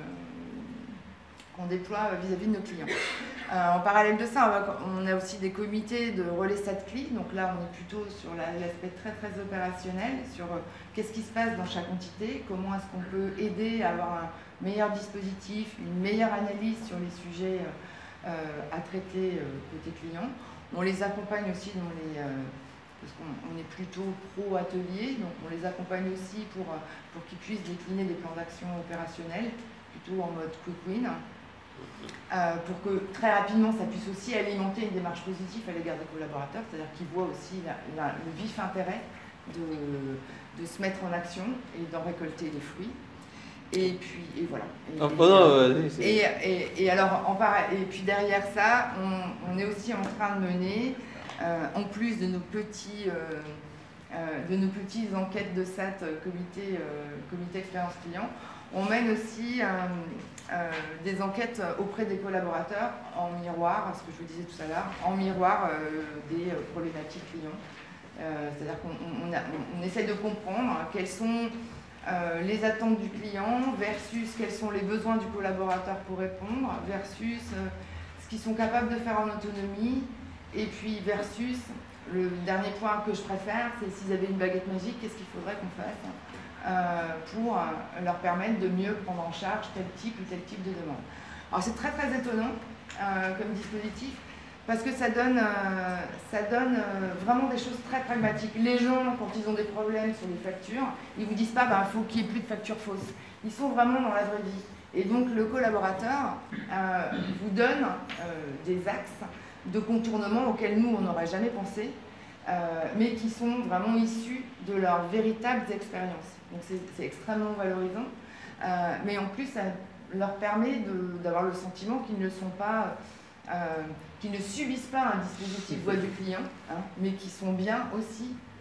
qu'on déploie vis-à-vis de nos clients. Euh, en parallèle de ça, on, va, on a aussi des comités de relais SAT-CLI. Donc là, on est plutôt sur l'aspect très très opérationnel, sur euh, qu'est-ce qui se passe dans chaque entité, comment est-ce qu'on peut aider à avoir un meilleur dispositif, une meilleure analyse sur les sujets euh, Euh, à traiter euh, côté client. On les accompagne aussi dans les... Euh, parce qu'on est plutôt pro-atelier, donc on les accompagne aussi pour, pour qu'ils puissent décliner des plans d'action opérationnels, plutôt en mode quick win, euh, pour que très rapidement ça puisse aussi alimenter une démarche positive à l'égard des collaborateurs, c'est-à-dire qu'ils voient aussi la, la, le vif intérêt de, de se mettre en action et d'en récolter les fruits. Et puis, et voilà. Et, oh, oh non, euh, et, et, et alors, en para... et puis derrière ça, on, on est aussi en train de mener, euh, en plus de nos petits, euh, euh, de nos petites enquêtes de S A T, comité, euh, comité expérience client, on mène aussi euh, euh, des enquêtes auprès des collaborateurs en miroir, ce que je vous disais tout à l'heure, en miroir euh, des problématiques clients. Euh, C'est-à-dire qu'on on, on, on essaie de comprendre quels sont Euh, les attentes du client versus quels sont les besoins du collaborateur pour répondre versus euh, ce qu'ils sont capables de faire en autonomie et puis versus le dernier point que je préfère, c'est s'ils avaient une baguette magique, qu'est-ce qu'il faudrait qu'on fasse euh, pour euh, leur permettre de mieux prendre en charge tel type ou tel type de demande. Alors c'est très très étonnant euh, comme dispositif, parce que ça donne, euh, ça donne euh, vraiment des choses très pragmatiques. Les gens, quand ils ont des problèmes sur les factures, ils ne vous disent pas ben, faut qu'il n'y ait plus de factures fausses. Ils sont vraiment dans la vraie vie. Et donc le collaborateur euh, vous donne euh, des axes de contournement auxquels nous, on n'aurait jamais pensé, euh, mais qui sont vraiment issus de leurs véritables expériences. Donc c'est extrêmement valorisant. Euh, mais en plus, ça leur permet d'avoir le sentiment qu'ils ne sont pas... Euh, qui ne subissent pas un dispositif voix du client, hein, mais qui sont bien aussi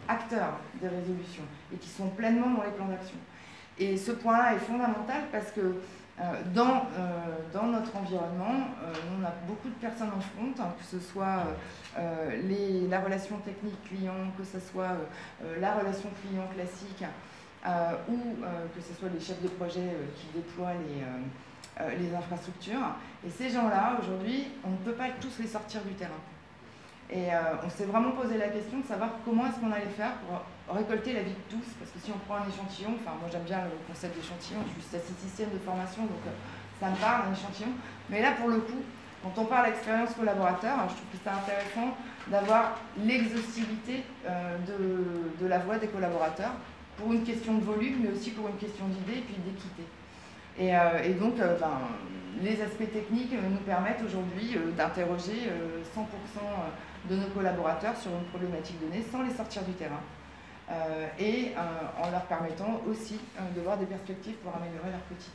acteurs des résolutions et qui sont pleinement dans les plans d'action. Et ce point-là est fondamental parce que euh, dans, euh, dans notre environnement, euh, on a beaucoup de personnes en front, hein, que ce soit euh, les, la relation technique client, que ce soit euh, la relation client classique, euh, ou euh, que ce soit les chefs de projet euh, qui déploient les, euh, euh, les infrastructures. Et ces gens-là, aujourd'hui, on ne peut pas tous les sortir du terrain. Et euh, on s'est vraiment posé la question de savoir comment est-ce qu'on allait faire pour récolter la vie de tous, parce que si on prend un échantillon, enfin moi j'aime bien le concept d'échantillon, je suis statisticienne de formation, donc euh, ça me parle, un échantillon. Mais là pour le coup, quand on parle d'expérience collaborateur, je trouve que c'est intéressant d'avoir l'exhaustivité euh, de, de la voix des collaborateurs, pour une question de volume, mais aussi pour une question d'idée et puis d'équité. Et, euh, et donc, euh, ben, les aspects techniques nous permettent aujourd'hui euh, d'interroger euh, cent pour cent de nos collaborateurs sur une problématique donnée sans les sortir du terrain. Euh, et euh, en leur permettant aussi euh, de voir des perspectives pour améliorer leur quotidien.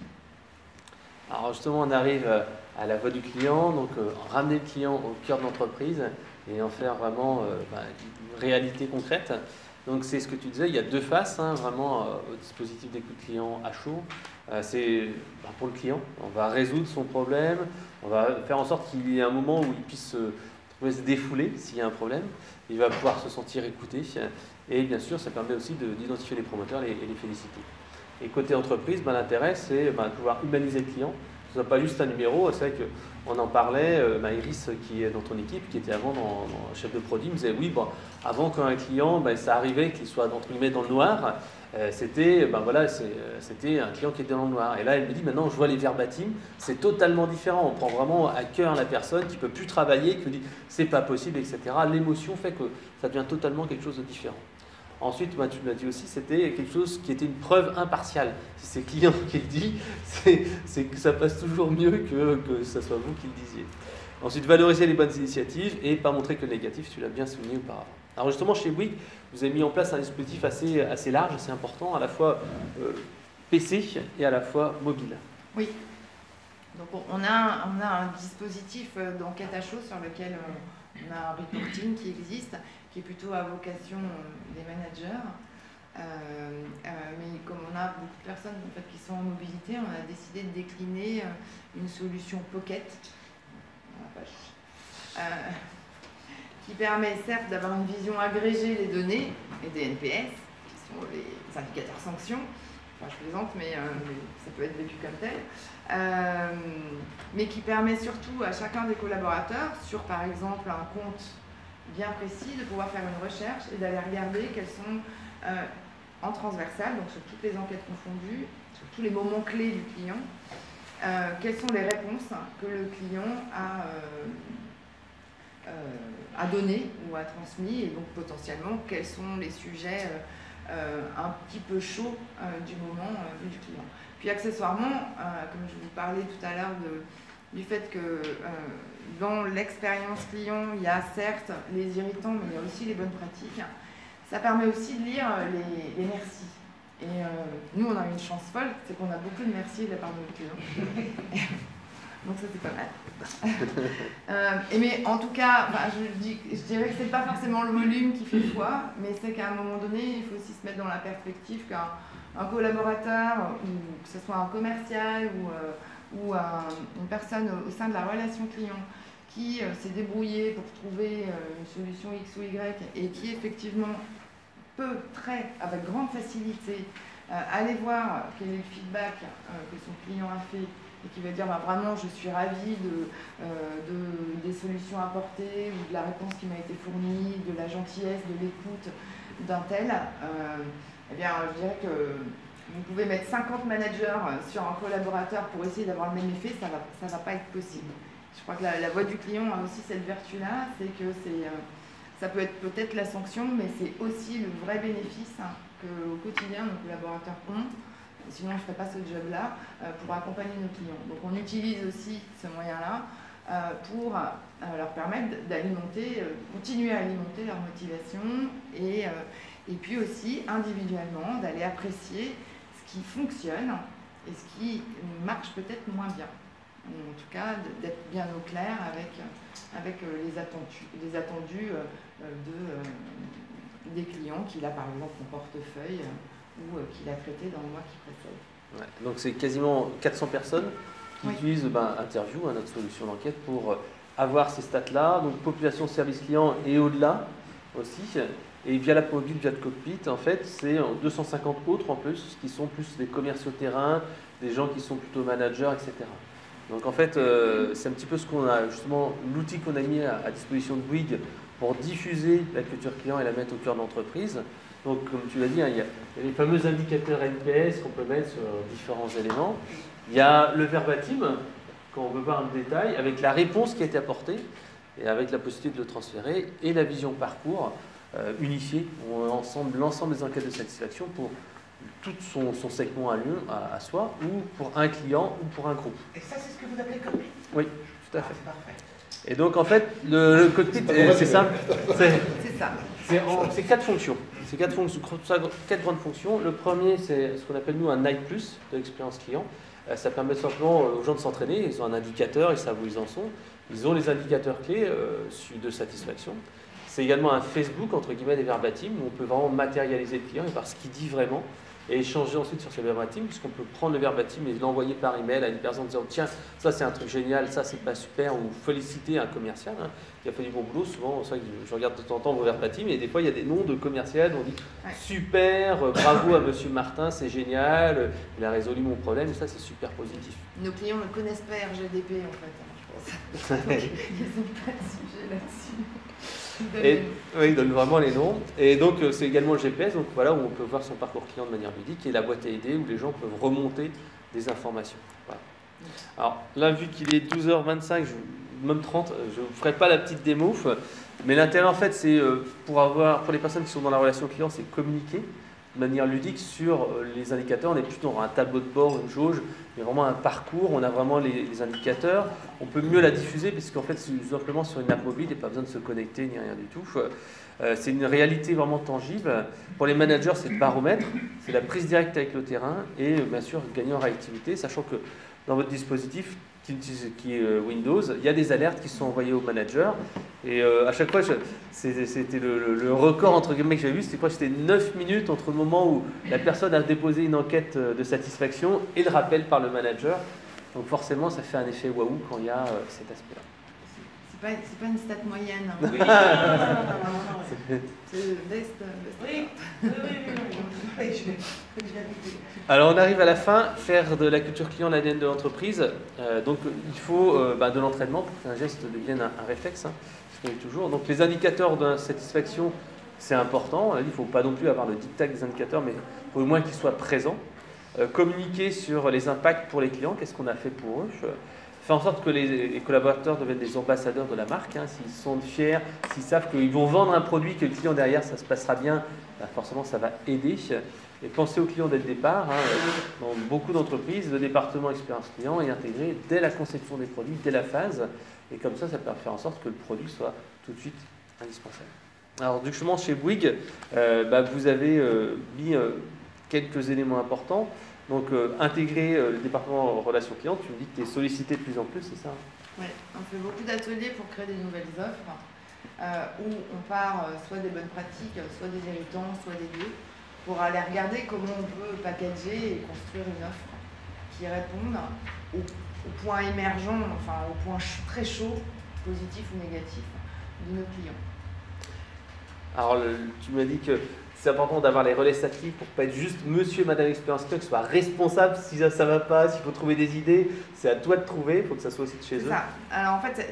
Alors justement, on arrive à la voix du client, donc euh, ramener le client au cœur de l'entreprise et en faire vraiment euh, bah, une réalité concrète. Donc c'est ce que tu disais, il y a deux faces, hein, vraiment euh, au dispositif d'écoute client à chaud. Euh, c'est bah, pour le client, on va résoudre son problème, on va faire en sorte qu'il y ait un moment où il puisse se, se défouler s'il y a un problème, il va pouvoir se sentir écouté et bien sûr ça permet aussi d'identifier les promoteurs et les féliciter. Et côté entreprise, ben, l'intérêt c'est ben, de pouvoir humaniser le client. Ce n'est pas juste un numéro, c'est vrai qu'on en parlait, euh, ben, Iris qui est dans ton équipe, qui était avant dans, dans chef de produit, me disait oui, bon, avant qu'un client, ben, ça arrivait qu'il soit entre guillemets dans le noir, euh, c'était ben, voilà, c'était un client qui était dans le noir. Et là elle me dit maintenant je vois les verbatims, c'est totalement différent, on prend vraiment à cœur la personne qui ne peut plus travailler, qui dit c'est pas possible, et cetera. L'émotion fait que ça devient totalement quelque chose de différent. Ensuite, bah, tu m'as dit aussi, c'était quelque chose qui était une preuve impartiale. Si c'est le client qui le dit, c'est que ça passe toujours mieux que, que ce soit vous qui le disiez. Ensuite, valoriser les bonnes initiatives et pas montrer que le négatif, tu l'as bien souligné auparavant. Alors justement, chez Bouygues, vous avez mis en place un dispositif assez, assez large, assez important, à la fois euh, P C et à la fois mobile. Oui. Donc on a, on a un dispositif d'enquête à chaud sur lequel on a un reporting qui existe, qui est plutôt à vocation des managers. Euh, euh, mais comme on a beaucoup de personnes en fait, qui sont en mobilité, on a décidé de décliner une solution Pocket euh, qui permet certes d'avoir une vision agrégée des données et des N P S, qui sont les indicateurs sanctions. Enfin, je plaisante, mais, euh, mais ça peut être vécu comme tel. Euh, mais qui permet surtout à chacun des collaborateurs, sur par exemple un compte bien précis, de pouvoir faire une recherche et d'aller regarder quels sont, euh, en transversal, donc sur toutes les enquêtes confondues, sur tous les moments clés du client, euh, quelles sont les réponses que le client a, euh, euh, a données ou a transmis, et donc potentiellement quels sont les sujets euh, euh, un petit peu chauds euh, du moment euh, du client. Puis accessoirement, euh, comme je vous parlais tout à l'heure du fait que euh, dans l'expérience client, il y a certes les irritants, mais il y a aussi les bonnes pratiques. Ça permet aussi de lire les, les merci. Et euh, nous, on a une chance folle, c'est qu'on a beaucoup de merci de la part de nos clients. Donc ça, c'est pas mal. euh, et mais en tout cas, bah, je, dis, je dirais que c'est pas forcément le volume qui fait foi, mais c'est qu'à un moment donné, il faut aussi se mettre dans la perspective qu'un un collaborateur, ou que ce soit un commercial ou, euh, ou un, une personne au sein de la relation client qui euh, s'est débrouillé pour trouver euh, une solution X ou Y et qui effectivement peut très, avec grande facilité, euh, aller voir quel est le feedback euh, que son client a fait et qui va dire bah, vraiment je suis ravie de, euh, de, des solutions apportées ou de la réponse qui m'a été fournie, de la gentillesse, de l'écoute d'un tel. Euh, Eh bien, je dirais que vous pouvez mettre cinquante managers sur un collaborateur pour essayer d'avoir le même effet, ça va, ça va pas être possible. Je crois que la, la voix du client a aussi cette vertu-là, c'est que c'est, euh, ça peut être peut-être la sanction, mais c'est aussi le vrai bénéfice hein, qu'au quotidien nos collaborateurs ont. Sinon, je ne ferais pas ce job-là euh, pour accompagner nos clients. Donc, on utilise aussi ce moyen-là euh, pour euh, leur permettre d'alimenter, euh, continuer à alimenter leur motivation et euh, Et puis aussi, individuellement, d'aller apprécier ce qui fonctionne et ce qui marche peut-être moins bien. En tout cas, d'être bien au clair avec, avec les attendus, les attendus de, des clients qu'il a par exemple en portefeuille ou qu'il a traité dans le mois qui précède. Ouais, donc c'est quasiment quatre cents personnes qui oui. utilisent ben, Interview, hein, notre solution d'enquête, pour avoir ces stats-là, donc population, service client et au-delà aussi. Et via la mobile, via le cockpit, en fait, c'est deux cent cinquante autres en plus, qui sont plus des commerciaux terrain, des gens qui sont plutôt managers, et cetera. Donc en fait, euh, c'est un petit peu ce qu'on a, justement, l'outil qu'on a mis à, à disposition de Bouygues pour diffuser la culture client et la mettre au cœur de l'entreprise. Donc comme tu l'as dit, hein, il y a les fameux indicateurs N P S qu'on peut mettre sur différents éléments. Il y a le verbatim, quand on veut voir un détail, avec la réponse qui a été apportée, et avec la possibilité de le transférer, et la vision parcours euh, unifiée, où on ensemble l'ensemble des enquêtes de satisfaction pour tout son, son segment à, lieu, à, à soi, ou pour un client, ou pour un groupe. Et ça, c'est ce que vous appelez cockpit? Oui, tout à fait. Ah, parfait. Et donc, en fait, le, le cockpit, c'est simple. C'est ça. C'est quatre fonctions. C'est quatre, fonctions, quatre grandes fonctions. Le premier, c'est ce qu'on appelle, nous, un Night Plus de l'expérience client. Ça permet simplement aux gens de s'entraîner. Ils ont un indicateur, ils savent où ils en sont. Ils ont les indicateurs clés euh, de satisfaction. C'est également un Facebook, entre guillemets, des verbatims, où on peut vraiment matérialiser le client et voir ce qu'il dit vraiment, et échanger ensuite sur ce verbatim, puisqu'on peut prendre le verbatim et l'envoyer par email à une personne en disant « Tiens, ça c'est un truc génial, ça c'est pas super », ou féliciter un commercial hein, qui a fait du bon boulot. Souvent, c'est vrai que je regarde de temps en temps vos verbatim, et des fois il y a des noms de commercial, on dit ouais. « Super, bravo à monsieur Martin, c'est génial, il a résolu mon problème », et ça c'est super positif. Nos clients ne connaissent pas R G D P en fait, hein, je pense. Donc, ils n'ont pas de sujet là-dessus. Et, oui, il donne vraiment les noms. Et donc, c'est également le G P S, donc voilà, où on peut voir son parcours client de manière ludique, et la boîte à idées où les gens peuvent remonter des informations. Voilà. Alors là, vu qu'il est douze heures vingt-cinq, je, même trente, je ne vous ferai pas la petite démo, mais l'intérêt, en fait, c'est pour avoir, pour les personnes qui sont dans la relation client, c'est communiquer de manière ludique sur les indicateurs. On n'est plus dans un tableau de bord, une jauge, mais vraiment un parcours. On a vraiment les, les indicateurs. On peut mieux la diffuser, puisqu'en fait, c'est simplement sur une app mobile, il n'y a pas besoin de se connecter ni rien du tout. Euh, c'est une réalité vraiment tangible. Pour les managers, c'est le baromètre, c'est la prise directe avec le terrain, et bien sûr, gagner en réactivité, sachant que dans votre dispositif, qui est Windows, il y a des alertes qui sont envoyées aux managers. Et euh, à chaque fois, c'était le, le, le record entre guillemets que j'ai vu, c'était quoi? C'était neuf minutes entre le moment où la personne a déposé une enquête de satisfaction et le rappel par le manager. Donc forcément, ça fait un effet waouh quand il y a euh, cet aspect-là. C'est pas, c'est pas une stat moyenne. Hein. Oui. C'est le best. Oui, oui, oui, oui. Alors on arrive à la fin, faire de la culture client l'A D N de l'entreprise. Euh, donc il faut euh, bah, de l'entraînement pour qu'un geste devienne un, un réflexe. Hein, ce qu'on dit toujours. Donc les indicateurs de satisfaction, c'est important. Il ne faut pas non plus avoir le dictat des indicateurs, mais il faut au moins qu'ils soient présents. Euh, communiquer sur les impacts pour les clients, qu'est-ce qu'on a fait pour eux. Faire en sorte que les, les collaborateurs deviennent des ambassadeurs de la marque. Hein, s'ils sont fiers, s'ils savent qu'ils vont vendre un produit, que le client derrière, ça se passera bien, bah forcément ça va aider. Et penser aux clients dès le départ. Hein, dans beaucoup d'entreprises, le département expérience client est intégré dès la conception des produits, dès la phase. Et comme ça, ça peut faire en sorte que le produit soit tout de suite indispensable. Alors, justement, chez Bouygues, euh, bah, vous avez euh, mis euh, quelques éléments importants. Donc, euh, intégrer euh, le département relations clients, tu me dis que tu es sollicité de plus en plus, c'est ça? Oui, on fait beaucoup d'ateliers pour créer des nouvelles offres, euh, où on part euh, soit des bonnes pratiques, soit des héritants, soit des deux, pour aller regarder comment on peut packager et construire une offre qui réponde aux, aux points émergents, enfin aux points ch très chauds, positifs ou négatifs, de nos clients. Alors, le, tu m'as dit que c'est important d'avoir les relais statiques pour ne pas être juste monsieur et madame expérience client, que ce soit responsable si ça ne va pas, s'il faut trouver des idées, c'est à toi de trouver, il faut que ça soit aussi de chez eux. Ça. Alors en fait,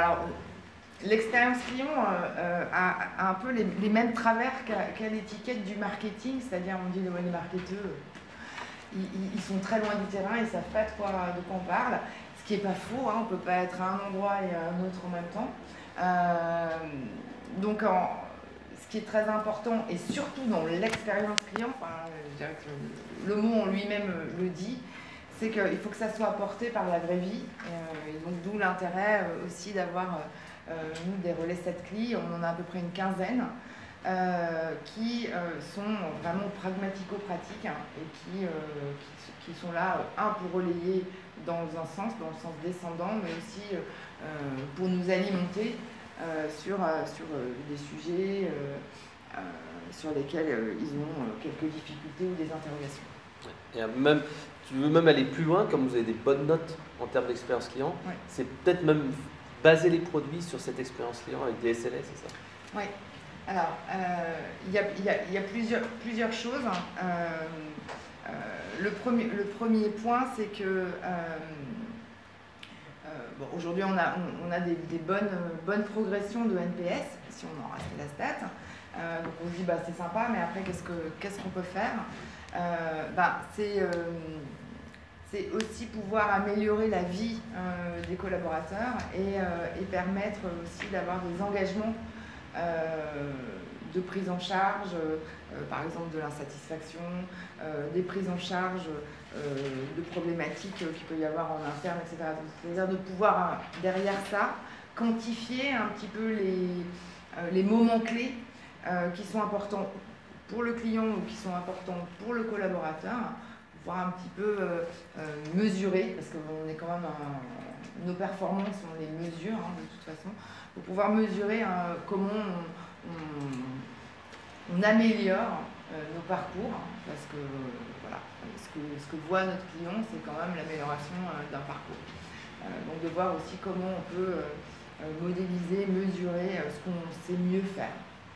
l'expérience client euh, a, a un peu les, les mêmes travers qu'à qu l'étiquette du marketing, c'est-à-dire on dit les marketeurs, ils, ils sont très loin du terrain, ils ne savent pas de quoi, de quoi on parle, ce qui n'est pas faux, hein, on ne peut pas être à un endroit et à un autre en même temps. Euh, donc en, ce qui est très important, et surtout dans l'expérience client, enfin, je dirais que le, le mot en lui-même le dit, c'est qu'il faut que ça soit apporté par la vraie vie. Et, et donc d'où l'intérêt aussi d'avoir, euh, nous, des relais sept cli, on en a à peu près une quinzaine, euh, qui euh, sont vraiment pragmatico-pratiques hein, et qui, euh, qui, qui sont là, un, pour relayer dans un sens, dans le sens descendant, mais aussi euh, pour nous alimenter Euh, sur, euh, sur euh, des sujets euh, euh, sur lesquels euh, ils ont euh, quelques difficultés ou des interrogations. Et même, tu veux même aller plus loin, comme vous avez des bonnes notes en termes d'expérience client, Ouais. c'est peut-être même baser les produits sur cette expérience client avec des S L S, c'est ça? Oui. Alors, euh, il y a, il y a- il y a plusieurs, plusieurs choses. Euh, euh, le, premier, le premier point, c'est que euh, euh, bon, aujourd'hui, on a, on, on a des, des bonnes, bonnes progressions de N P S, si on en reste à la stat. Euh, donc on se dit, bah, c'est sympa, mais après, qu'est-ce que, qu'est-ce qu'on peut faire? euh, bah, c'est, euh, c'est aussi pouvoir améliorer la vie euh, des collaborateurs et, euh, et permettre aussi d'avoir des engagements euh, de prise en charge, euh, par exemple de l'insatisfaction, euh, des prises en charge euh, de problématiques qu'il peut y avoir en interne, et cetera. C'est-à-dire de pouvoir, derrière ça, quantifier un petit peu les, euh, les moments clés euh, qui sont importants pour le client ou qui sont importants pour le collaborateur, pouvoir un petit peu euh, euh, mesurer, parce que on est quand même un, nos performances, on les mesure hein, de toute façon, pour pouvoir mesurer hein, comment on, on, on améliore euh, nos parcours, parce que voilà, ce que, ce que voit notre client, c'est quand même l'amélioration euh, d'un parcours. Euh, donc de voir aussi comment on peut euh, modéliser, mesurer euh, ce qu'on sait mieux faire.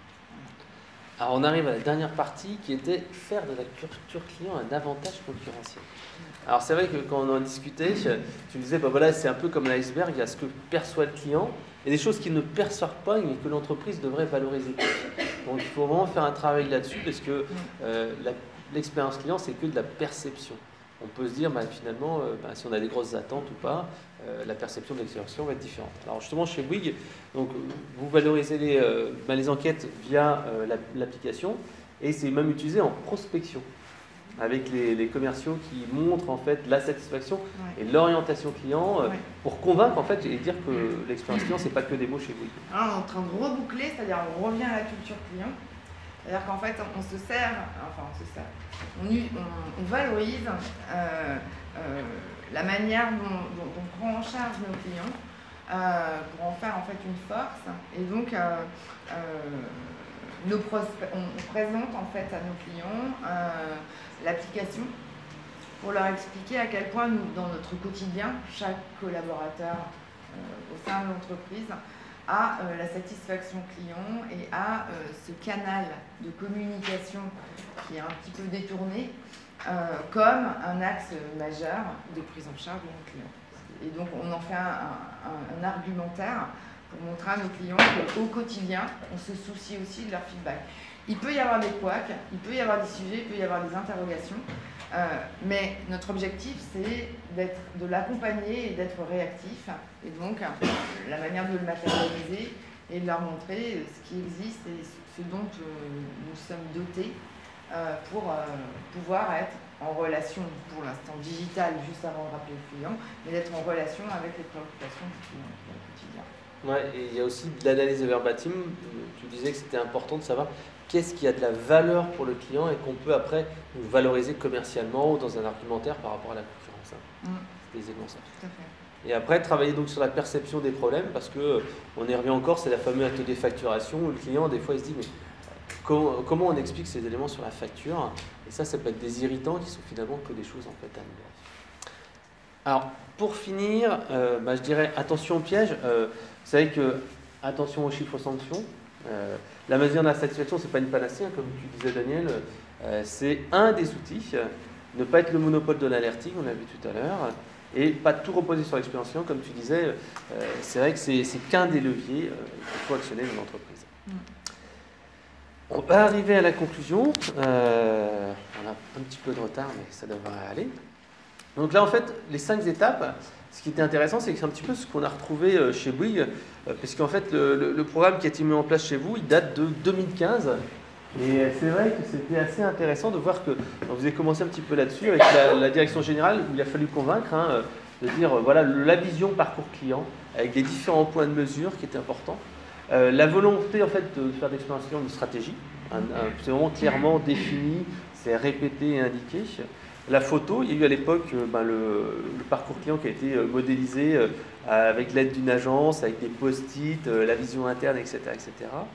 Alors on arrive à la dernière partie qui était faire de la culture client un avantage concurrentiel. Alors c'est vrai que quand on en discutait, tu me disais, bah voilà, c'est un peu comme l'iceberg, il y a ce que perçoit le client et des choses qu'il ne perçoit pas et que l'entreprise devrait valoriser. Donc il faut vraiment faire un travail là-dessus parce que euh, la- l'expérience client, c'est que de la perception. On peut se dire, bah, finalement, euh, bah, si on a des grosses attentes ou pas, euh, la perception de l'expérience client va être différente. Alors justement, chez Bouygues, donc, vous valorisez les, euh, bah, les enquêtes via euh, la- l'application et c'est même utilisé en prospection avec les, les commerciaux qui montrent en fait la satisfaction Ouais. et l'orientation client euh, Ouais. pour convaincre en fait et dire que l'expérience client, c'est pas que des mots chez Bouygues. Alors, on est en train de reboucler, c'est-à-dire on revient à la culture client. C'est-à-dire qu'en fait, on se sert, enfin on se sert, on, u- on- on valorise euh, euh, la manière dont, dont on prend en charge nos clients euh, pour en faire en fait une force. Et donc, euh, euh, nos prospects, on, on présente en fait à nos clients euh, l'application pour leur expliquer à quel point nous, dans notre quotidien, chaque collaborateur euh, au sein de l'entreprise à euh, la satisfaction client et à euh, ce canal de communication qui est un petit peu détourné euh, comme un axe majeur de prise en charge de nos clients. Et donc on en fait un, un- un argumentaire pour montrer à nos clients qu'au quotidien, on se soucie aussi de leur feedback. Il peut y avoir des couacs, il peut y avoir des sujets, il peut y avoir des interrogations, euh, mais notre objectif, c'est d'être, de l'accompagner et d'être réactif. Et donc, euh, la manière de le matérialiser et de leur montrer ce qui existe et ce dont euh, nous sommes dotés euh, pour euh, pouvoir être en relation, pour l'instant digitale, juste avant de rappeler le client, mais d'être en relation avec les préoccupations du client au quotidien. Ouais, et il y a aussi de l'analyse de verbatim. Tu disais que c'était important de savoir qu'est-ce qui a de la valeur pour le client et qu'on peut après nous valoriser commercialement ou dans un argumentaire par rapport à la concurrence. Hein. Mm. C'est aisément ça. Tout à fait. Et après, travailler donc sur la perception des problèmes parce que on y revient encore, c'est la fameuse atelier facturation où le client, des fois, il se dit mais comment, comment on explique ces éléments sur la facture? Et ça, ça peut être des irritants qui sont finalement que des choses en fait améliorées. Alors, pour finir, euh, bah, je dirais attention au piège. Euh, vous savez que attention aux chiffres sanctions. Euh, la mesure de la satisfaction, c'est pas une panacée, hein, comme tu disais Daniel. Euh, c'est un des outils. Ne pas être le monopole de l'alerting, on l'a vu tout à l'heure, et pas tout reposer sur l'expérience client, comme tu disais. Euh, c'est vrai que c'est, c'est qu'un des leviers euh, qu'il faut actionner dans l'entreprise. Mm. On va arriver à la conclusion. Euh, on a un petit peu de retard, mais ça devrait aller. Donc là, en fait, les cinq étapes, ce qui était intéressant, c'est que c'est un petit peu ce qu'on a retrouvé euh, chez Bouygues, euh, parce qu'en fait, le, le, le programme qui a été mis en place chez vous, il date de deux mille quinze. Et c'est vrai que c'était assez intéressant de voir que vous avez commencé un petit peu là-dessus avec la, la direction générale, où il a fallu convaincre, hein, de dire, euh, voilà, la vision parcours client, avec des différents points de mesure qui étaient importants. Euh, la volonté, en fait, de faire d'expérience client une stratégie. Un, un, c'est vraiment clairement défini, c'est répété et indiqué. La photo, il y a eu à l'époque euh, ben, le, le parcours client qui a été euh, modélisé euh, avec l'aide d'une agence, avec des post-it, euh, la vision interne, et cetera, et cetera.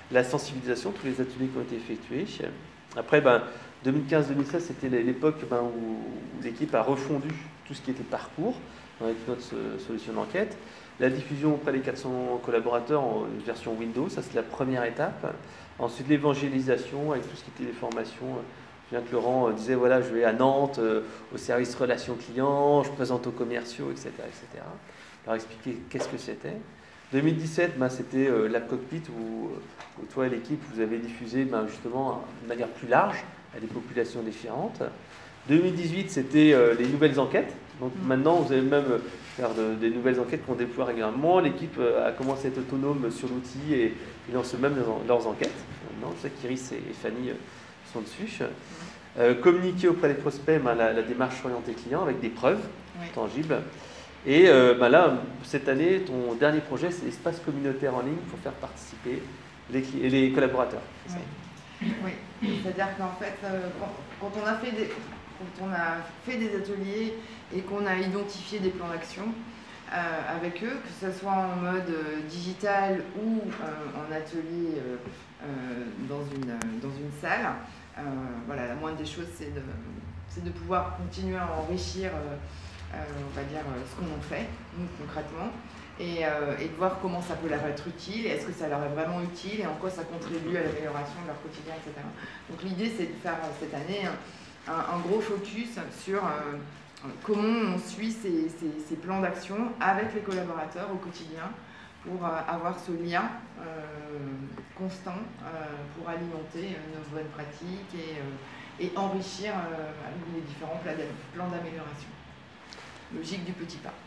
la sensibilisation, tous les ateliers qui ont été effectués. Après, ben, deux mille quinze deux mille seize, c'était l'époque ben, où, où l'équipe a refondu tout ce qui était parcours avec notre solution d'enquête. La diffusion auprès des quatre cents collaborateurs en version Windows, ça c'est la première étape. Ensuite, l'évangélisation avec tout ce qui était les formations. Je viens que Laurent disait, voilà, je vais à Nantes, euh, au service relations clients, je présente aux commerciaux, et cetera et cetera. Leur expliquer qu'est-ce que c'était. deux mille dix-sept, ben, c'était euh, l'App Cockpit où, où toi et l'équipe, vous avez diffusé ben, justement de manière plus large à des populations différentes. deux mille dix-huit, c'était euh, les nouvelles enquêtes. Donc mmh. maintenant, vous allez même faire de, des nouvelles enquêtes qu'on déploie régulièrement. L'équipe euh, a commencé à être autonome sur l'outil et ils lancent même leurs, leurs enquêtes. Maintenant, je sais qu'Iris et, et Fanny euh, sont dessus. Euh, communiquer auprès des prospects ben, la, la démarche orientée client avec des preuves oui. tangibles. Et euh, ben là, cette année, ton dernier projet, c'est l'espace communautaire en ligne pour faire participer les, les collaborateurs. Oui, oui. C'est-à-dire qu'en fait, euh, quand, quand, on a fait des, quand on a fait des ateliers et qu'on a identifié des plans d'action euh, avec eux, que ce soit en mode euh, digital ou euh, en atelier euh, euh, dans, une, dans une salle, euh, voilà, la moindre des choses, c'est de, c'est de pouvoir continuer à enrichir euh, Euh, on va dire, euh, ce qu'on en fait, nous, concrètement, et, euh, et de voir comment ça peut leur être utile, et est-ce que ça leur est vraiment utile, et en quoi ça contribue à l'amélioration de leur quotidien, et cetera. Donc l'idée, c'est de faire euh, cette année un, un, un gros focus sur euh, comment on suit ces, ces, ces plans d'action avec les collaborateurs au quotidien, pour euh, avoir ce lien euh, constant euh, pour alimenter euh, nos bonnes pratiques et, euh, et enrichir euh, les différents plans d'amélioration. Logique du petit pas.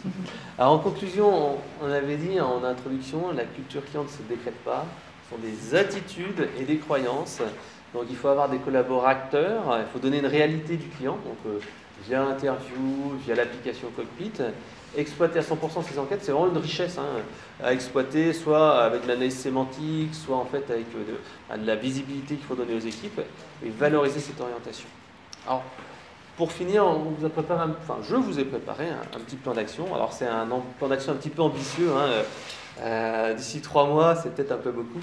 Alors en conclusion, on avait dit en introduction, la culture client ne se décrète pas, ce sont des attitudes et des croyances. Donc il faut avoir des collaborateurs, il faut donner une réalité du client, donc euh, via l'interview, via l'application Cockpit. Exploiter à cent pour cent ces enquêtes, c'est vraiment une richesse hein, à exploiter, soit avec de l'analyse sémantique, soit en fait avec de, de la visibilité qu'il faut donner aux équipes, et valoriser cette orientation. Alors, pour finir, on vous a préparé un, enfin, je vous ai préparé un, un petit plan d'action. Alors c'est un plan d'action un petit peu ambitieux. Hein. Euh, D'ici trois mois, c'est peut-être un peu beaucoup.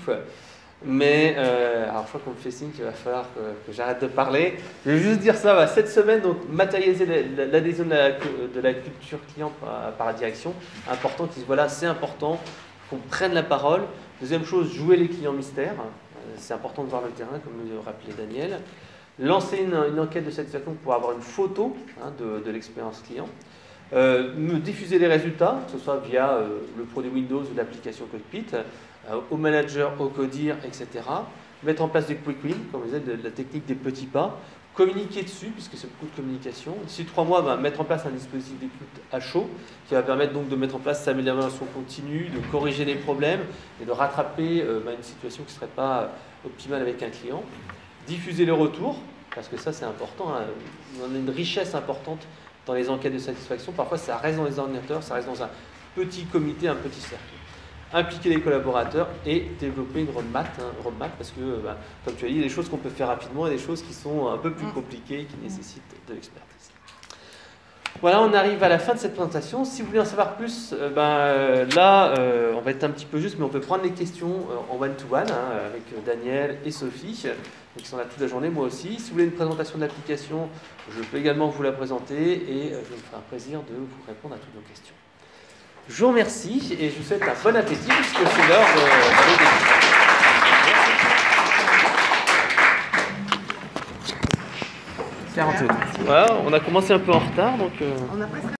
Mais euh, alors je crois qu'on me fait signe qu'il va falloir que, que j'arrête de parler. Je vais juste dire ça. Bah, cette semaine, donc matérialiser l'adhésion de, de la culture client par, par la direction. Important qu'ils voilà, c'est important qu'on prenne la parole. Deuxième chose, jouer les clients mystères. C'est important de voir le terrain, comme le rappelait Daniel. Lancer une, une enquête de satisfaction pour avoir une photo hein, de, de l'expérience client, euh, me diffuser les résultats, que ce soit via euh, le produit Windows ou l'application Cockpit, euh, au manager, au codir, et cetera. Mettre en place des quick wins, comme on disait, de, de la technique des petits pas, communiquer dessus, puisque c'est beaucoup de communication. D'ici trois mois, bah, mettre en place un dispositif d'écoute à chaud, qui va permettre donc de mettre en place cette amélioration continue, de corriger les problèmes et de rattraper euh, bah, une situation qui ne serait pas optimale avec un client. Diffuser les retours, parce que ça c'est important, hein. On a une richesse importante dans les enquêtes de satisfaction, parfois ça reste dans les ordinateurs, ça reste dans un petit comité, un petit cercle. Impliquer les collaborateurs et développer une roadmap, hein, roadmap parce que, bah, comme tu as dit, il y a des choses qu'on peut faire rapidement et des choses qui sont un peu plus compliquées, qui nécessitent de l'expertise. Voilà, on arrive à la fin de cette présentation. Si vous voulez en savoir plus, euh, ben, là, euh, on va être un petit peu juste, mais on peut prendre les questions euh, en one-to-one hein, avec Daniel et Sophie, qui sont là toute la journée, moi aussi. Si vous voulez une présentation de l'application, je peux également vous la présenter et euh, je me ferai un plaisir de vous répondre à toutes vos questions. Je vous remercie et je vous souhaite un bon appétit puisque c'est l'heure de quarante minutes. Voilà, on a commencé un peu en retard, donc... Euh... On a presque